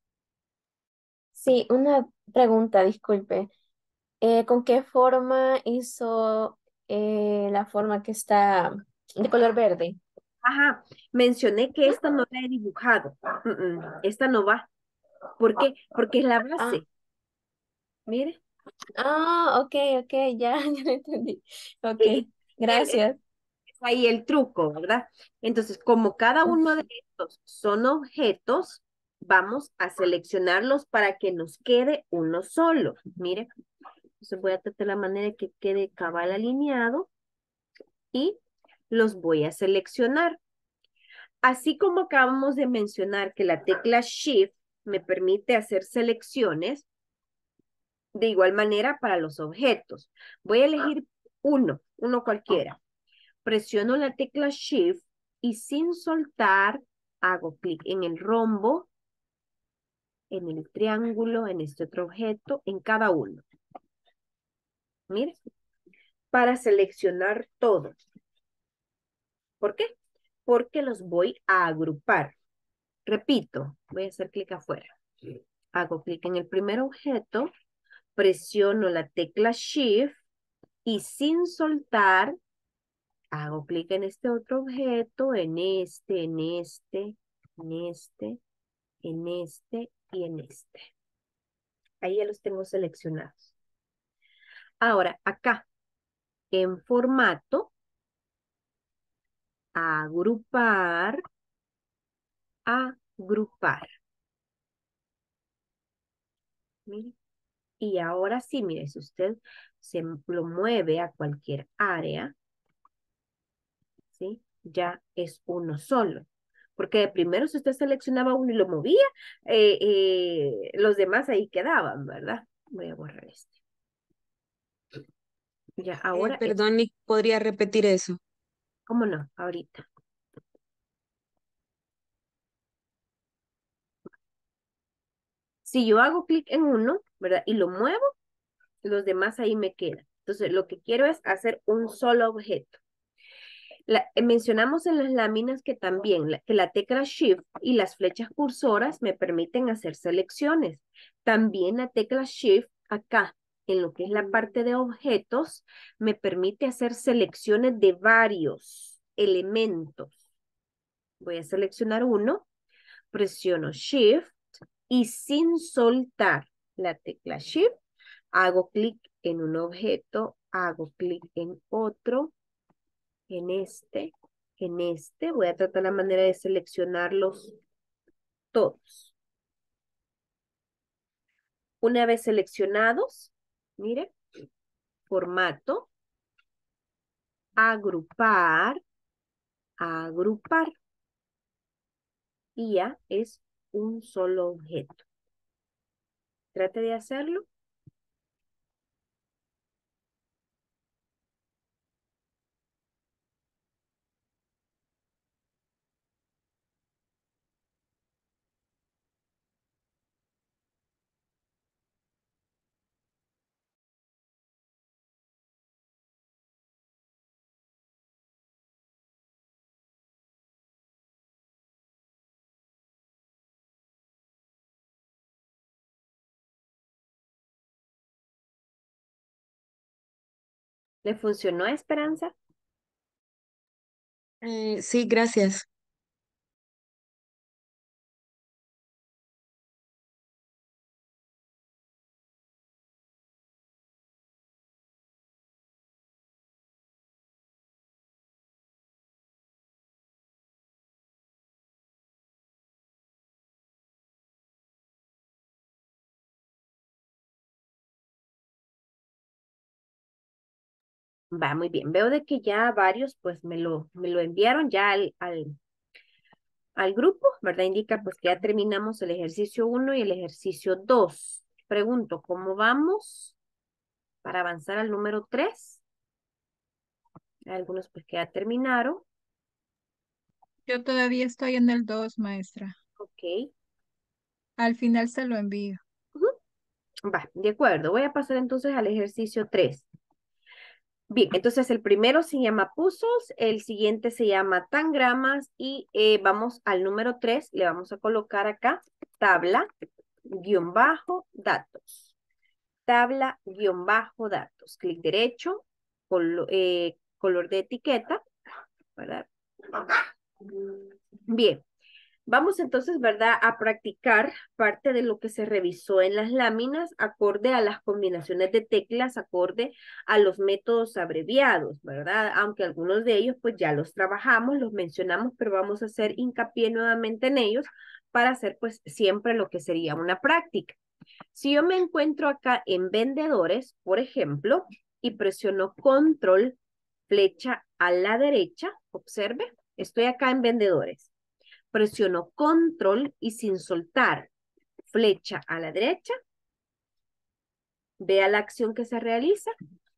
Sí, una pregunta, disculpe. Eh, ¿con qué forma hizo eh, la forma que está de color verde? Ajá, mencioné que esta no la he dibujado. Mm, mm, esta no va. ¿Por qué? Porque es la Ah, base. Mire. ah, ok, ok, ya, ya lo entendí. Ok, Eh, el- el- gracias. es ahí el truco, ¿verdad? Entonces, como cada uno de estos son objetos, vamos a seleccionarlos para que nos quede uno solo. Mire, entonces voy a tratar la manera de que quede cabal alineado y los voy a seleccionar. Así como acabamos de mencionar que la tecla Shift me permite hacer selecciones, de igual manera para los objetos. Voy a elegir uno, uno cualquiera. Presiono la tecla Shift y sin soltar hago clic en el rombo, en el triángulo, en este otro objeto, en cada uno. Mire, para seleccionar todos. ¿Por qué? Porque los voy a agrupar. Repito, voy a hacer clic afuera. Hago clic en el primer objeto, presiono la tecla Shift y sin soltar hago clic en este otro objeto, en este, en este, en este, en este y en este. Ahí ya los tengo seleccionados. Ahora, acá, en formato, agrupar, agrupar. Mire. Y ahora sí, mire, si usted se lo mueve a cualquier área, ¿sí? Ya es uno solo. Porque de primero si usted seleccionaba uno y lo movía, eh, eh, los demás ahí quedaban, ¿verdad? Voy a borrar este. Ya, Eh, ahora es, perdón, Nick, ¿podría repetir eso? ¿cómo no? Ahorita. Si yo hago clic en uno, ¿verdad? Y lo muevo, los demás ahí me quedan. Entonces, lo que quiero es hacer un solo objeto. La- eh, mencionamos en las láminas que también la, que la tecla Shift y las flechas cursoras me permiten hacer selecciones. También la tecla Shift acá, en lo que es la parte de objetos, me permite hacer selecciones de varios elementos. Voy a seleccionar uno, presiono Shift y sin soltar la tecla Shift, hago clic en un objeto, hago clic en otro, en este, en este. Voy a tratar la manera de seleccionarlos todos. Una vez seleccionados, mire, formato, agrupar, agrupar. Y ya es un solo objeto. Trate de hacerlo. ¿Le funcionó a Esperanza? Eh, sí, gracias. Va muy bien. Veo de que ya varios pues me lo, me lo enviaron ya al, al, al grupo, ¿verdad? Indica pues que ya terminamos el ejercicio uno y el ejercicio dos. Pregunto, ¿cómo vamos para avanzar al número tres? Algunos pues que ya terminaron. Yo todavía estoy en el dos, maestra. Ok. Al final se lo envío. Ujú. Va, de acuerdo. Voy a pasar entonces al ejercicio tres. Bien, entonces el primero se llama puzzles, el siguiente se llama tangramas y eh, vamos al número tres. Le vamos a colocar acá tabla, guión bajo, datos. Tabla, guión bajo, datos. Clic derecho, colo- eh, color de etiqueta, ¿verdad? Bien. Vamos entonces, ¿verdad?, a practicar parte de lo que se revisó en las láminas, acorde a las combinaciones de teclas, acorde a los métodos abreviados, ¿verdad? Aunque algunos de ellos pues ya los trabajamos, los mencionamos, pero vamos a hacer hincapié nuevamente en ellos para hacer pues siempre lo que sería una práctica. Si yo me encuentro acá en vendedores, por ejemplo, y presiono control, flecha a la derecha, observe, estoy acá en vendedores. Presiono control y sin soltar, flecha a la derecha. Vea la acción que se realiza.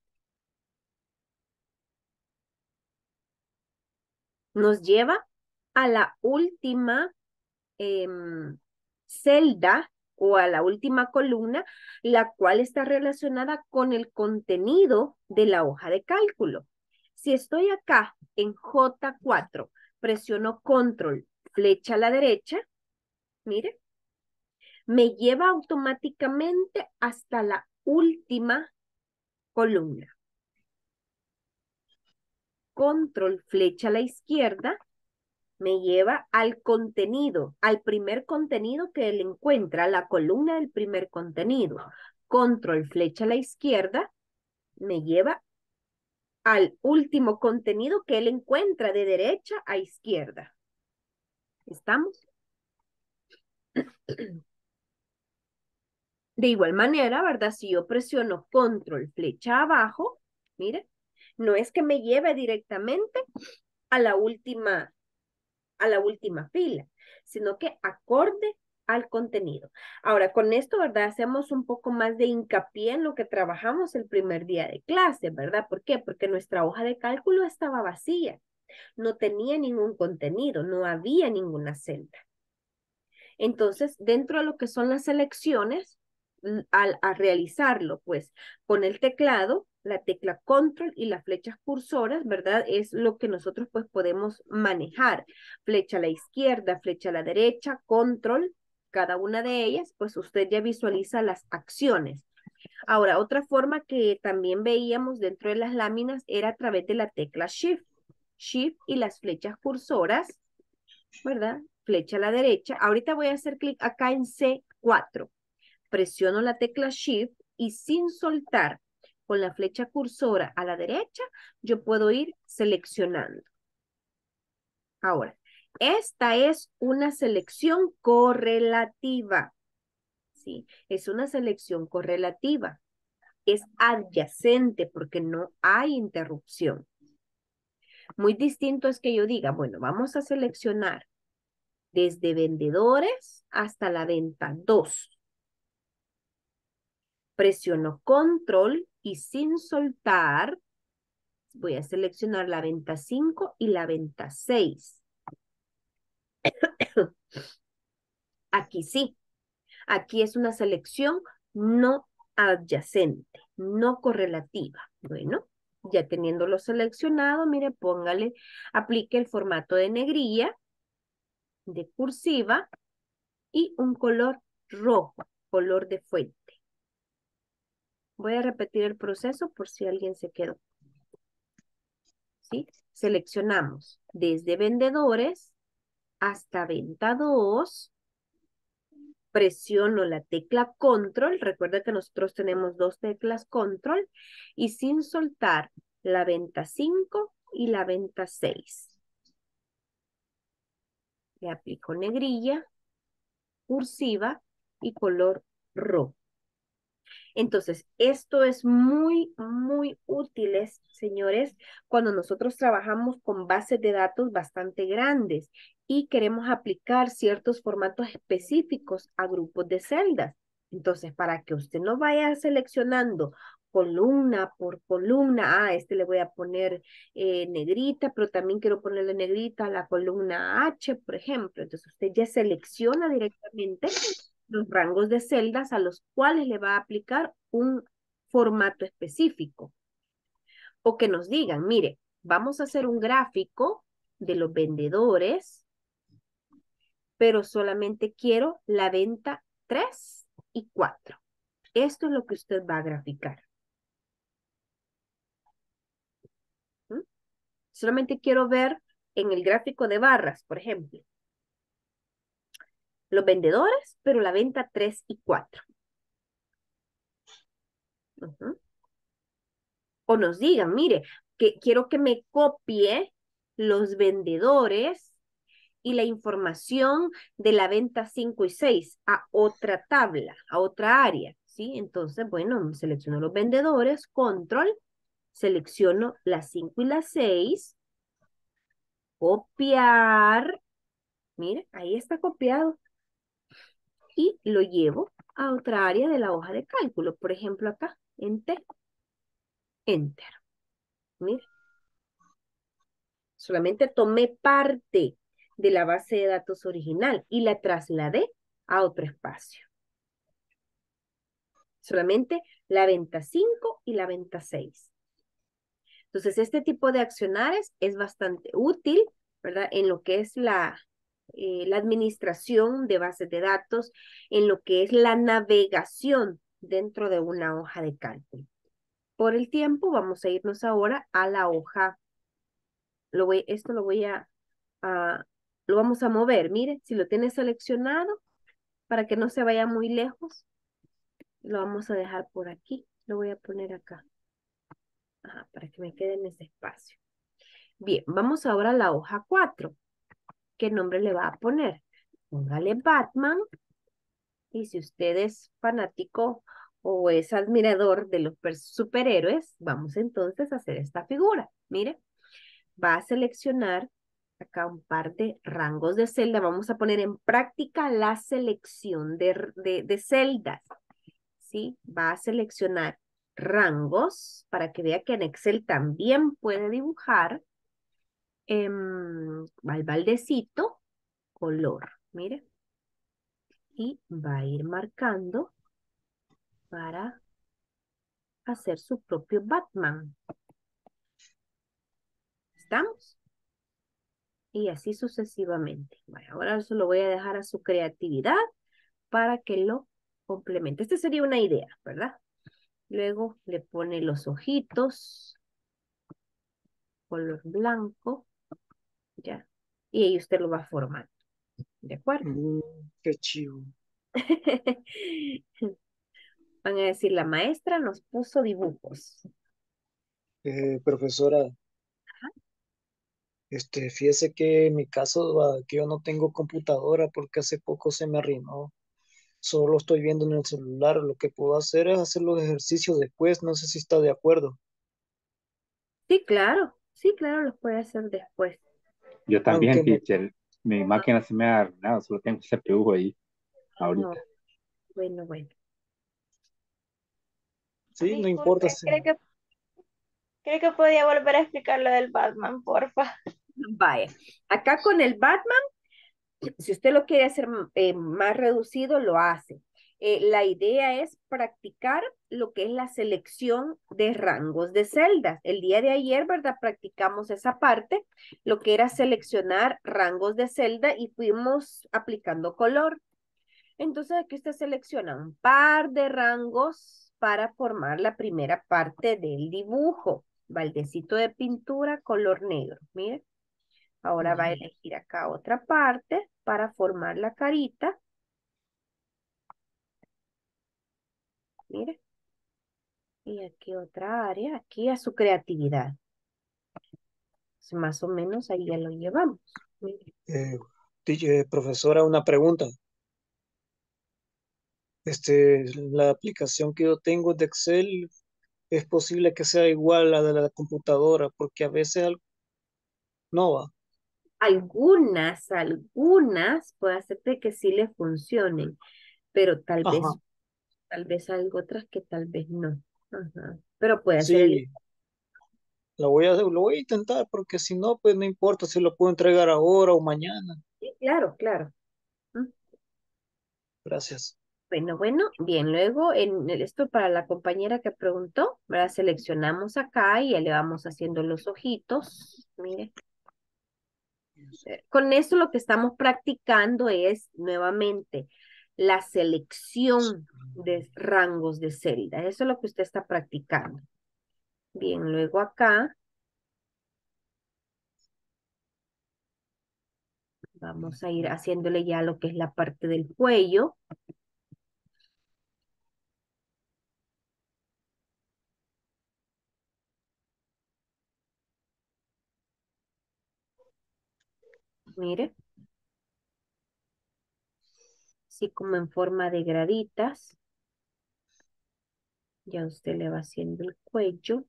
Nos lleva a la última eh, celda o a la última columna, la cual está relacionada con el contenido de la hoja de cálculo. Si estoy acá en J cuatro, presiono control, flecha a la derecha, mire, me lleva automáticamente hasta la última columna. Control flecha a la izquierda me lleva al contenido, al primer contenido que él encuentra, la columna del primer contenido. Control flecha a la izquierda me lleva al último contenido que él encuentra de derecha a izquierda. ¿Estamos? De igual manera, ¿verdad? Si yo presiono control flecha abajo, mire, no es que me lleve directamente a la última, a la última fila, sino que acorde al contenido. Ahora, con esto, ¿verdad? Hacemos un poco más de hincapié en lo que trabajamos el primer día de clase, ¿verdad? ¿Por qué? Porque nuestra hoja de cálculo estaba vacía, no tenía ningún contenido, no había ninguna celda. Entonces, dentro de lo que son las selecciones, al a realizarlo, pues, con el teclado, la tecla control y las flechas cursoras, ¿verdad? Es lo que nosotros, pues, podemos manejar. Flecha a la izquierda, flecha a la derecha, control, cada una de ellas, pues, usted ya visualiza las acciones. Ahora, otra forma que también veíamos dentro de las láminas era a través de la tecla Shift. Shift y las flechas cursoras, ¿verdad? Flecha a la derecha. Ahorita voy a hacer clic acá en C cuatro. Presiono la tecla Shift y sin soltar con la flecha cursora a la derecha, yo puedo ir seleccionando. Ahora, esta es una selección correlativa. ¿Sí? Es una selección correlativa. Es adyacente porque no hay interrupción. Muy distinto es que yo diga, bueno, vamos a seleccionar desde vendedores hasta la venta dos. Presiono control y sin soltar voy a seleccionar la venta cinco y la venta seis. Aquí sí. Aquí es una selección no adyacente, no correlativa. Bueno, ya teniéndolo seleccionado, mire, póngale, aplique el formato de negrilla, de cursiva y un color rojo, color de fuente. Voy a repetir el proceso por si alguien se quedó. ¿Sí? Seleccionamos desde vendedores hasta venta dos. Presiono la tecla control. Recuerda que nosotros tenemos dos teclas control. Y sin soltar la venta cinco y la venta seis. Le aplico negrilla, cursiva y color rojo. Entonces, esto es muy, muy útil, señores, cuando nosotros trabajamos con bases de datos bastante grandes y queremos aplicar ciertos formatos específicos a grupos de celdas. Entonces, para que usted no vaya seleccionando columna por columna, ah, este le voy a poner eh, negrita, pero también quiero ponerle negrita a la columna H, por ejemplo. Entonces, usted ya selecciona directamente los rangos de celdas a los cuales le va a aplicar un formato específico. O que nos digan, mire, vamos a hacer un gráfico de los vendedores, pero solamente quiero la venta tres y cuatro. Esto es lo que usted va a graficar. ¿Mm? Solamente quiero ver en el gráfico de barras, por ejemplo, los vendedores, pero la venta tres y cuatro. Uh-huh. O nos digan, mire, que quiero que me copie los vendedores y la información de la venta cinco y seis a otra tabla, a otra área, ¿sí? Entonces, bueno, selecciono los vendedores, control, selecciono las cinco y las seis, copiar, mire, ahí está copiado, y lo llevo a otra área de la hoja de cálculo, por ejemplo acá, en T, enter, mire. Solamente tomé parte de la base de datos original y la trasladé a otro espacio. Solamente la venta cinco y la venta seis. Entonces, este tipo de accionares es bastante útil, ¿verdad? En lo que es la, eh, la administración de bases de datos, en lo que es la navegación dentro de una hoja de cálculo. Por el tiempo, vamos a irnos ahora a la hoja. Lo voy, esto lo voy a, a, lo vamos a mover. Mire, si lo tiene seleccionado, para que no se vaya muy lejos, lo vamos a dejar por aquí. Lo voy a poner acá. Ajá, para que me quede en ese espacio. Bien, vamos ahora a la hoja cuatro. ¿Qué nombre le va a poner? Póngale Batman. Y si usted es fanático o es admirador de los superhéroes, vamos entonces a hacer esta figura. Mire, va a seleccionar acá un par de rangos de celda. Vamos a poner en práctica la selección de, de, de celdas. ¿Sí? Va a seleccionar rangos para que vea que en Excel también puede dibujar. Eh, va al baldecito, color, mire. Y va a ir marcando para hacer su propio Batman. ¿Estamos? Y así sucesivamente. Bueno, ahora eso lo voy a dejar a su creatividad para que lo complemente. Esta sería una idea, ¿verdad? Luego le pone los ojitos, color blanco, ya. Y ahí usted lo va formando. ¿De acuerdo? Mm, qué chivo. Van a decir, la maestra nos puso dibujos. Eh, profesora, este, fíjese que en mi caso, ah, que yo no tengo computadora porque hace poco se me arruinó. Solo estoy viendo en el celular. Lo que puedo hacer es hacer los ejercicios después. No sé si está de acuerdo. Sí, claro. Sí, claro, los puede hacer después. Yo Aunque también, me... teacher. Mi máquina se me ha arruinado, solo tengo C P U ahí No, ahorita. bueno, bueno. Sí, no importa. Disculpe, Si... creo que, creo que podía volver a explicar lo del Batman, porfa. Vaya, acá con el Batman, si usted lo quiere hacer eh, más reducido, lo hace. Eh, la idea es practicar lo que es la selección de rangos de celdas. El día de ayer, ¿verdad? Practicamos esa parte, lo que era seleccionar rangos de celda y fuimos aplicando color. Entonces aquí usted selecciona un par de rangos para formar la primera parte del dibujo. Baldecito de pintura, color negro. Mire. Ahora va a elegir acá otra parte para formar la carita. Mire. Y aquí otra área, aquí a su creatividad. Pues más o menos ahí ya lo llevamos. Mire. Eh, teacher, profesora, una pregunta. Este, la aplicación que yo tengo de Excel es posible que sea igual a la de la computadora, porque a veces al- no va. Algunas, algunas puede hacerte que sí le funcionen, pero tal Ajá, vez, tal vez algo otras que tal vez no. Ajá. Pero puede ser el... sí, la voy a, lo voy a intentar, porque si no, pues no importa si lo puedo entregar ahora o mañana. Sí, claro, claro. ¿Mm? Gracias. Bueno, bueno, bien, luego en el- esto para la compañera que preguntó, ¿verdad? Seleccionamos acá y ya le vamos haciendo los ojitos. Mire. Eh, Con esto lo que estamos practicando es nuevamente la selección de rangos de celda. Eso es lo que usted está practicando. Bien, luego acá vamos a ir haciéndole ya lo que es la parte del cuello. Mire. Así como en forma de graditas. Ya usted le va haciendo el cuello.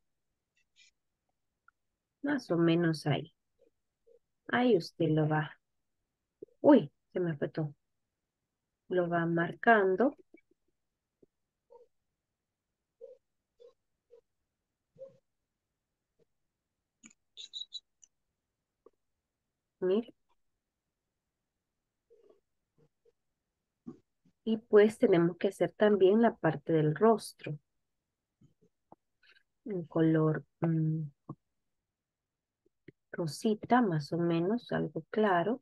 Más o menos ahí. Ahí usted lo va. Uy, se me fue todo. Lo va marcando. Mire. Y pues tenemos que hacer también la parte del rostro. Un color mm, rosita, más o menos, algo claro.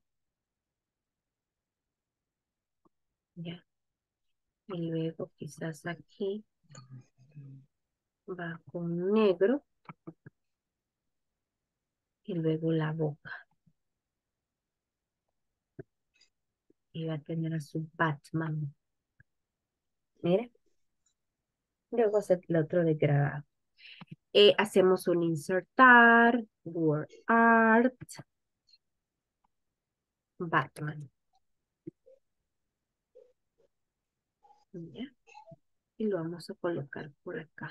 Ya. Y luego quizás aquí va con negro. Y luego la boca. Y va a tener a su Batman. Mire. Luego hacer el otro degradado. Eh, hacemos un insertar, word art, Batman. ¿Ya? Y lo vamos a colocar por acá.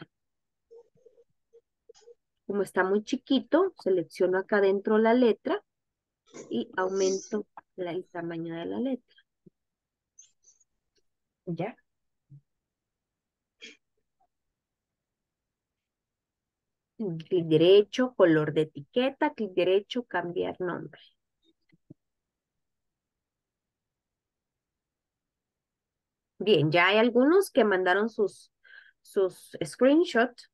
Como está muy chiquito, selecciono acá dentro la letra y aumento la- el tamaño de la letra. ¿Ya? Clic derecho, color de etiqueta, clic derecho, cambiar nombre. Bien, ya hay algunos que mandaron sus, sus screenshots.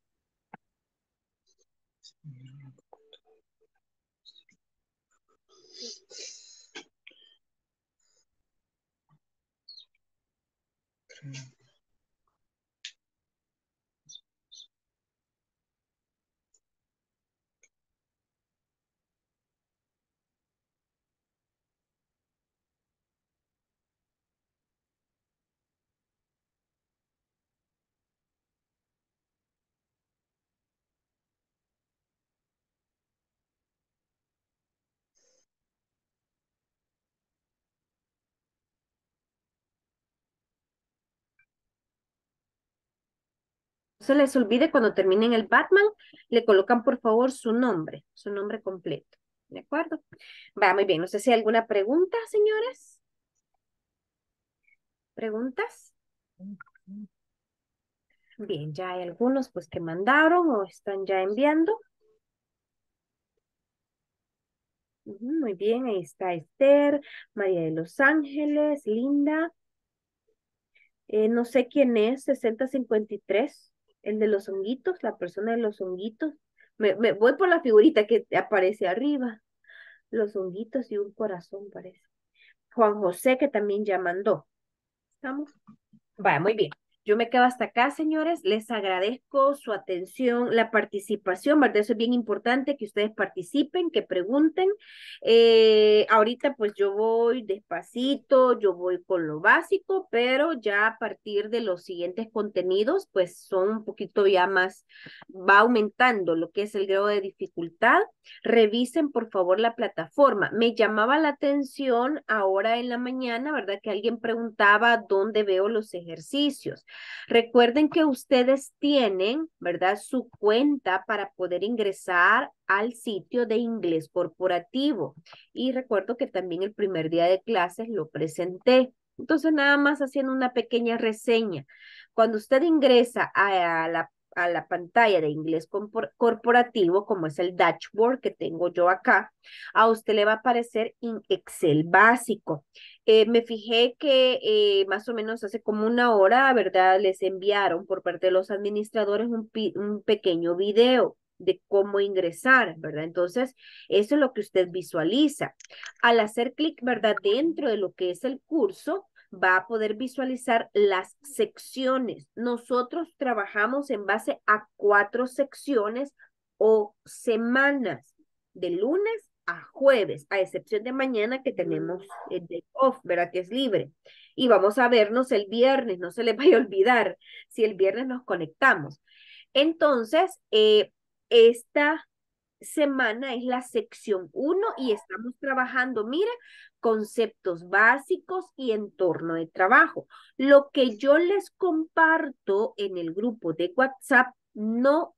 No se les olvide cuando terminen el Batman, le colocan por favor su nombre, su nombre completo. ¿De acuerdo? Va, muy bien. No sé si hay alguna pregunta, señores. ¿Preguntas? Bien, ya hay algunos pues que mandaron o están ya enviando. Ujú, muy bien, ahí está Esther, María de los Ángeles, Linda. Eh, no sé quién es, sesenta cincuenta y tres, el de los honguitos, la persona de los honguitos. Me, me voy por la figurita que aparece arriba. Los honguitos y un corazón parece. Juan José que también ya mandó. ¿Estamos? Va, muy bien. Yo me quedo hasta acá, señores. Les agradezco su atención, la participación, ¿verdad? Eso es bien importante, que ustedes participen, que pregunten. Eh, ahorita pues yo voy despacito, yo voy con lo básico, pero ya a partir de los siguientes contenidos, pues son un poquito ya más, va aumentando lo que es el grado de dificultad. Revisen por favor la plataforma. Me llamaba la atención ahora en la mañana, ¿verdad? Que alguien preguntaba dónde veo los ejercicios. Recuerden que ustedes tienen, ¿verdad? Su cuenta para poder ingresar al sitio de inglés corporativo. Y recuerdo que también el primer día de clases lo presenté. Entonces, nada más haciendo una pequeña reseña. Cuando usted ingresa a la a la pantalla de inglés compor- corporativo, como es el dashboard que tengo yo acá, a usted le va a aparecer en Excel básico. Eh, me fijé que eh, más o menos hace como una hora, ¿verdad? Les enviaron por parte de los administradores un, pi- un pequeño video de cómo ingresar, ¿verdad? Entonces, eso es lo que usted visualiza. Al hacer clic, ¿verdad? Dentro de lo que es el curso, va a poder visualizar las secciones. Nosotros trabajamos en base a cuatro secciones o semanas, de lunes a jueves, a excepción de mañana que tenemos el day off, ¿verdad? Que es libre. Y vamos a vernos el viernes, no se les vaya a olvidar si el viernes nos conectamos. Entonces, eh, esta semana es la sección uno y estamos trabajando, mira, conceptos básicos y entorno de trabajo. Lo que yo les comparto en el grupo de WhatsApp no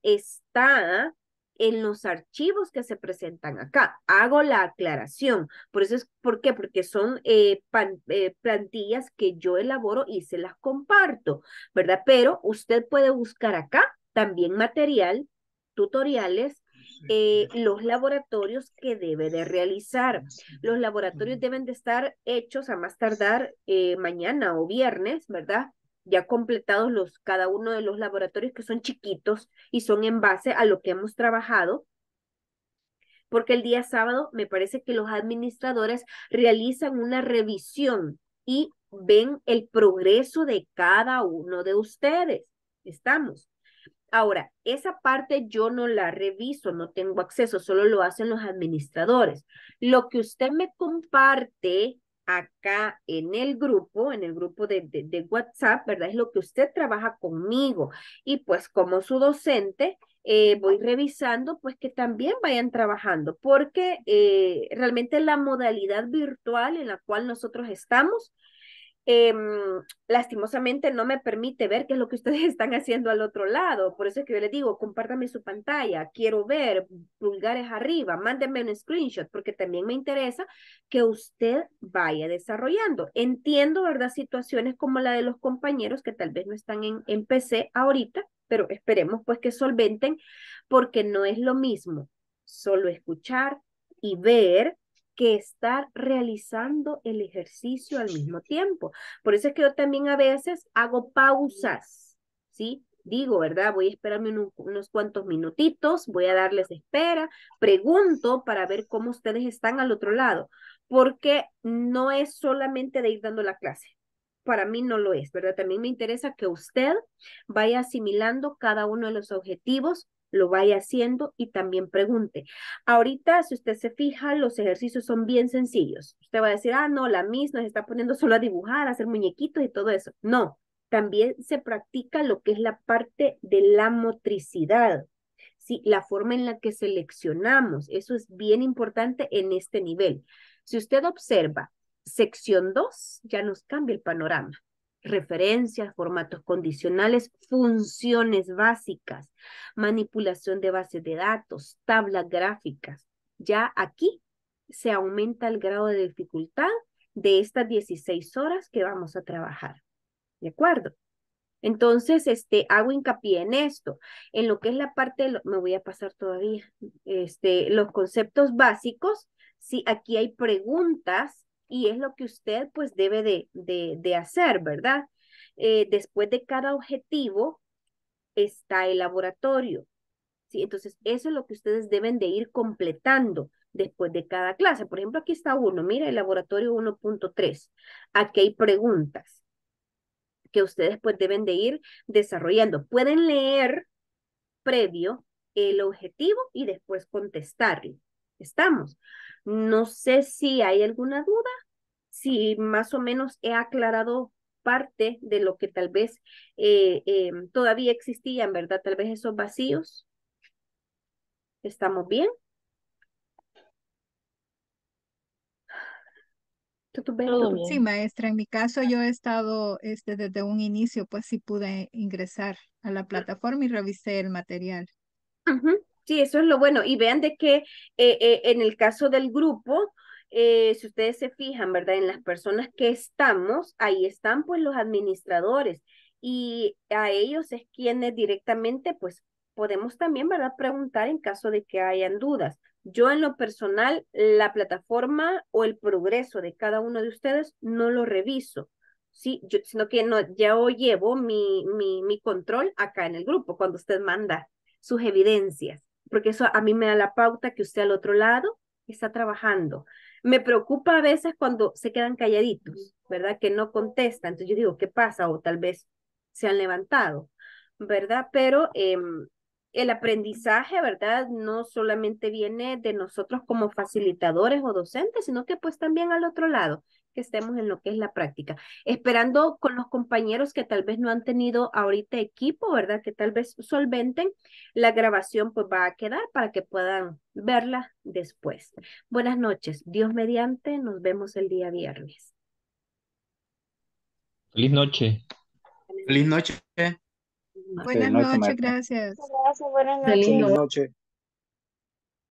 está en los archivos que se presentan acá. Hago la aclaración. Por eso es, ¿por qué? Porque son eh, pan, eh, plantillas que yo elaboro y se las comparto, ¿verdad? Pero usted puede buscar acá también material, tutoriales, eh, los laboratorios que debe de realizar. Los laboratorios deben de estar hechos a más tardar eh, mañana o viernes, ¿verdad? Ya completados los, cada uno de los laboratorios que son chiquitos y son en base a lo que hemos trabajado, porque el día sábado me parece que los administradores realizan una revisión y ven el progreso de cada uno de ustedes. ¿Estamos? Ahora, esa parte yo no la reviso, no tengo acceso, solo lo hacen los administradores. Lo que usted me comparte acá en el grupo, en el grupo de, de, de WhatsApp, ¿verdad? Es lo que usted trabaja conmigo. Y pues como su docente, eh, voy revisando pues que también vayan trabajando, porque eh, realmente la modalidad virtual en la cual nosotros estamos, eh, lastimosamente no me permite ver qué es lo que ustedes están haciendo al otro lado. Por eso es que yo les digo, compártame su pantalla, quiero ver, pulgares arriba, mándenme un screenshot, porque también me interesa que usted vaya desarrollando. Entiendo, ¿verdad? Situaciones como la de los compañeros que tal vez no están en, en P C ahorita, pero esperemos pues que solventen, porque no es lo mismo solo escuchar y ver que estar realizando el ejercicio al mismo tiempo. Por eso es que yo también a veces hago pausas, ¿sí? Digo, ¿verdad? Voy a esperarme unos, unos cuantos minutitos, voy a darles espera, pregunto para ver cómo ustedes están al otro lado, porque no es solamente de ir dando la clase. Para mí no lo es, ¿verdad? También me interesa que usted vaya asimilando cada uno de los objetivos, lo vaya haciendo y también pregunte. Ahorita, si usted se fija, los ejercicios son bien sencillos. Usted va a decir, ah, no, la Miss nos está poniendo solo a dibujar, a hacer muñequitos y todo eso. No, también se practica lo que es la parte de la motricidad, ¿sí? La forma en la que seleccionamos, eso es bien importante en este nivel. Si usted observa sección dos, ya nos cambia el panorama. Referencias, formatos condicionales, funciones básicas, manipulación de bases de datos, tablas gráficas. Ya aquí se aumenta el grado de dificultad de estas dieciséis horas que vamos a trabajar. ¿De acuerdo? Entonces, este, hago hincapié en esto, en lo que es la parte, de lo, me voy a pasar todavía, este, los conceptos básicos. Sí, aquí hay preguntas y es lo que usted pues debe de, de, de hacer, ¿verdad? Eh, después de cada objetivo está el laboratorio, ¿sí? Entonces, eso es lo que ustedes deben de ir completando después de cada clase. Por ejemplo, aquí está uno, mira, el laboratorio uno punto tres. Aquí hay preguntas que ustedes pues deben de ir desarrollando. Pueden leer previo el objetivo y después contestarle. ¿Estamos? No sé si hay alguna duda, si más o menos he aclarado parte de lo que tal vez eh, eh, todavía existían, ¿verdad? Tal vez esos vacíos. ¿Estamos bien? Todo Sí, bien. maestra, en mi caso yo he estado este, desde un inicio, pues sí pude ingresar a la plataforma y revisé el material. Ujú. Sí, eso es lo bueno. Y vean de que eh, eh, en el caso del grupo, eh, si ustedes se fijan, ¿verdad? En las personas que estamos, ahí están pues los administradores. y a ellos es quienes directamente, pues, podemos también, ¿verdad?, preguntar en caso de que hayan dudas. Yo en lo personal, la plataforma o el progreso de cada uno de ustedes no lo reviso, ¿sí? Yo, sino que no, yo llevo mi, mi, mi control acá en el grupo cuando usted manda sus evidencias, porque eso a mí me da la pauta que usted al otro lado está trabajando. Me preocupa a veces cuando se quedan calladitos, ¿verdad? Que no contestan. Entonces yo digo, ¿qué pasa? O tal vez se han levantado, ¿verdad? Pero eh, el aprendizaje, ¿verdad? No solamente viene de nosotros como facilitadores o docentes, sino que pues también al otro lado, que estemos en lo que es la práctica. Esperando con los compañeros que tal vez no han tenido ahorita equipo, ¿verdad? Que tal vez solventen, la grabación pues va a quedar para que puedan verla después. Buenas noches. Dios mediante, nos vemos el día viernes. Feliz noche. Feliz noche. Buenas noche, noches, maestra. gracias. Gracias, buenas Feliz noches. Feliz noche. noche.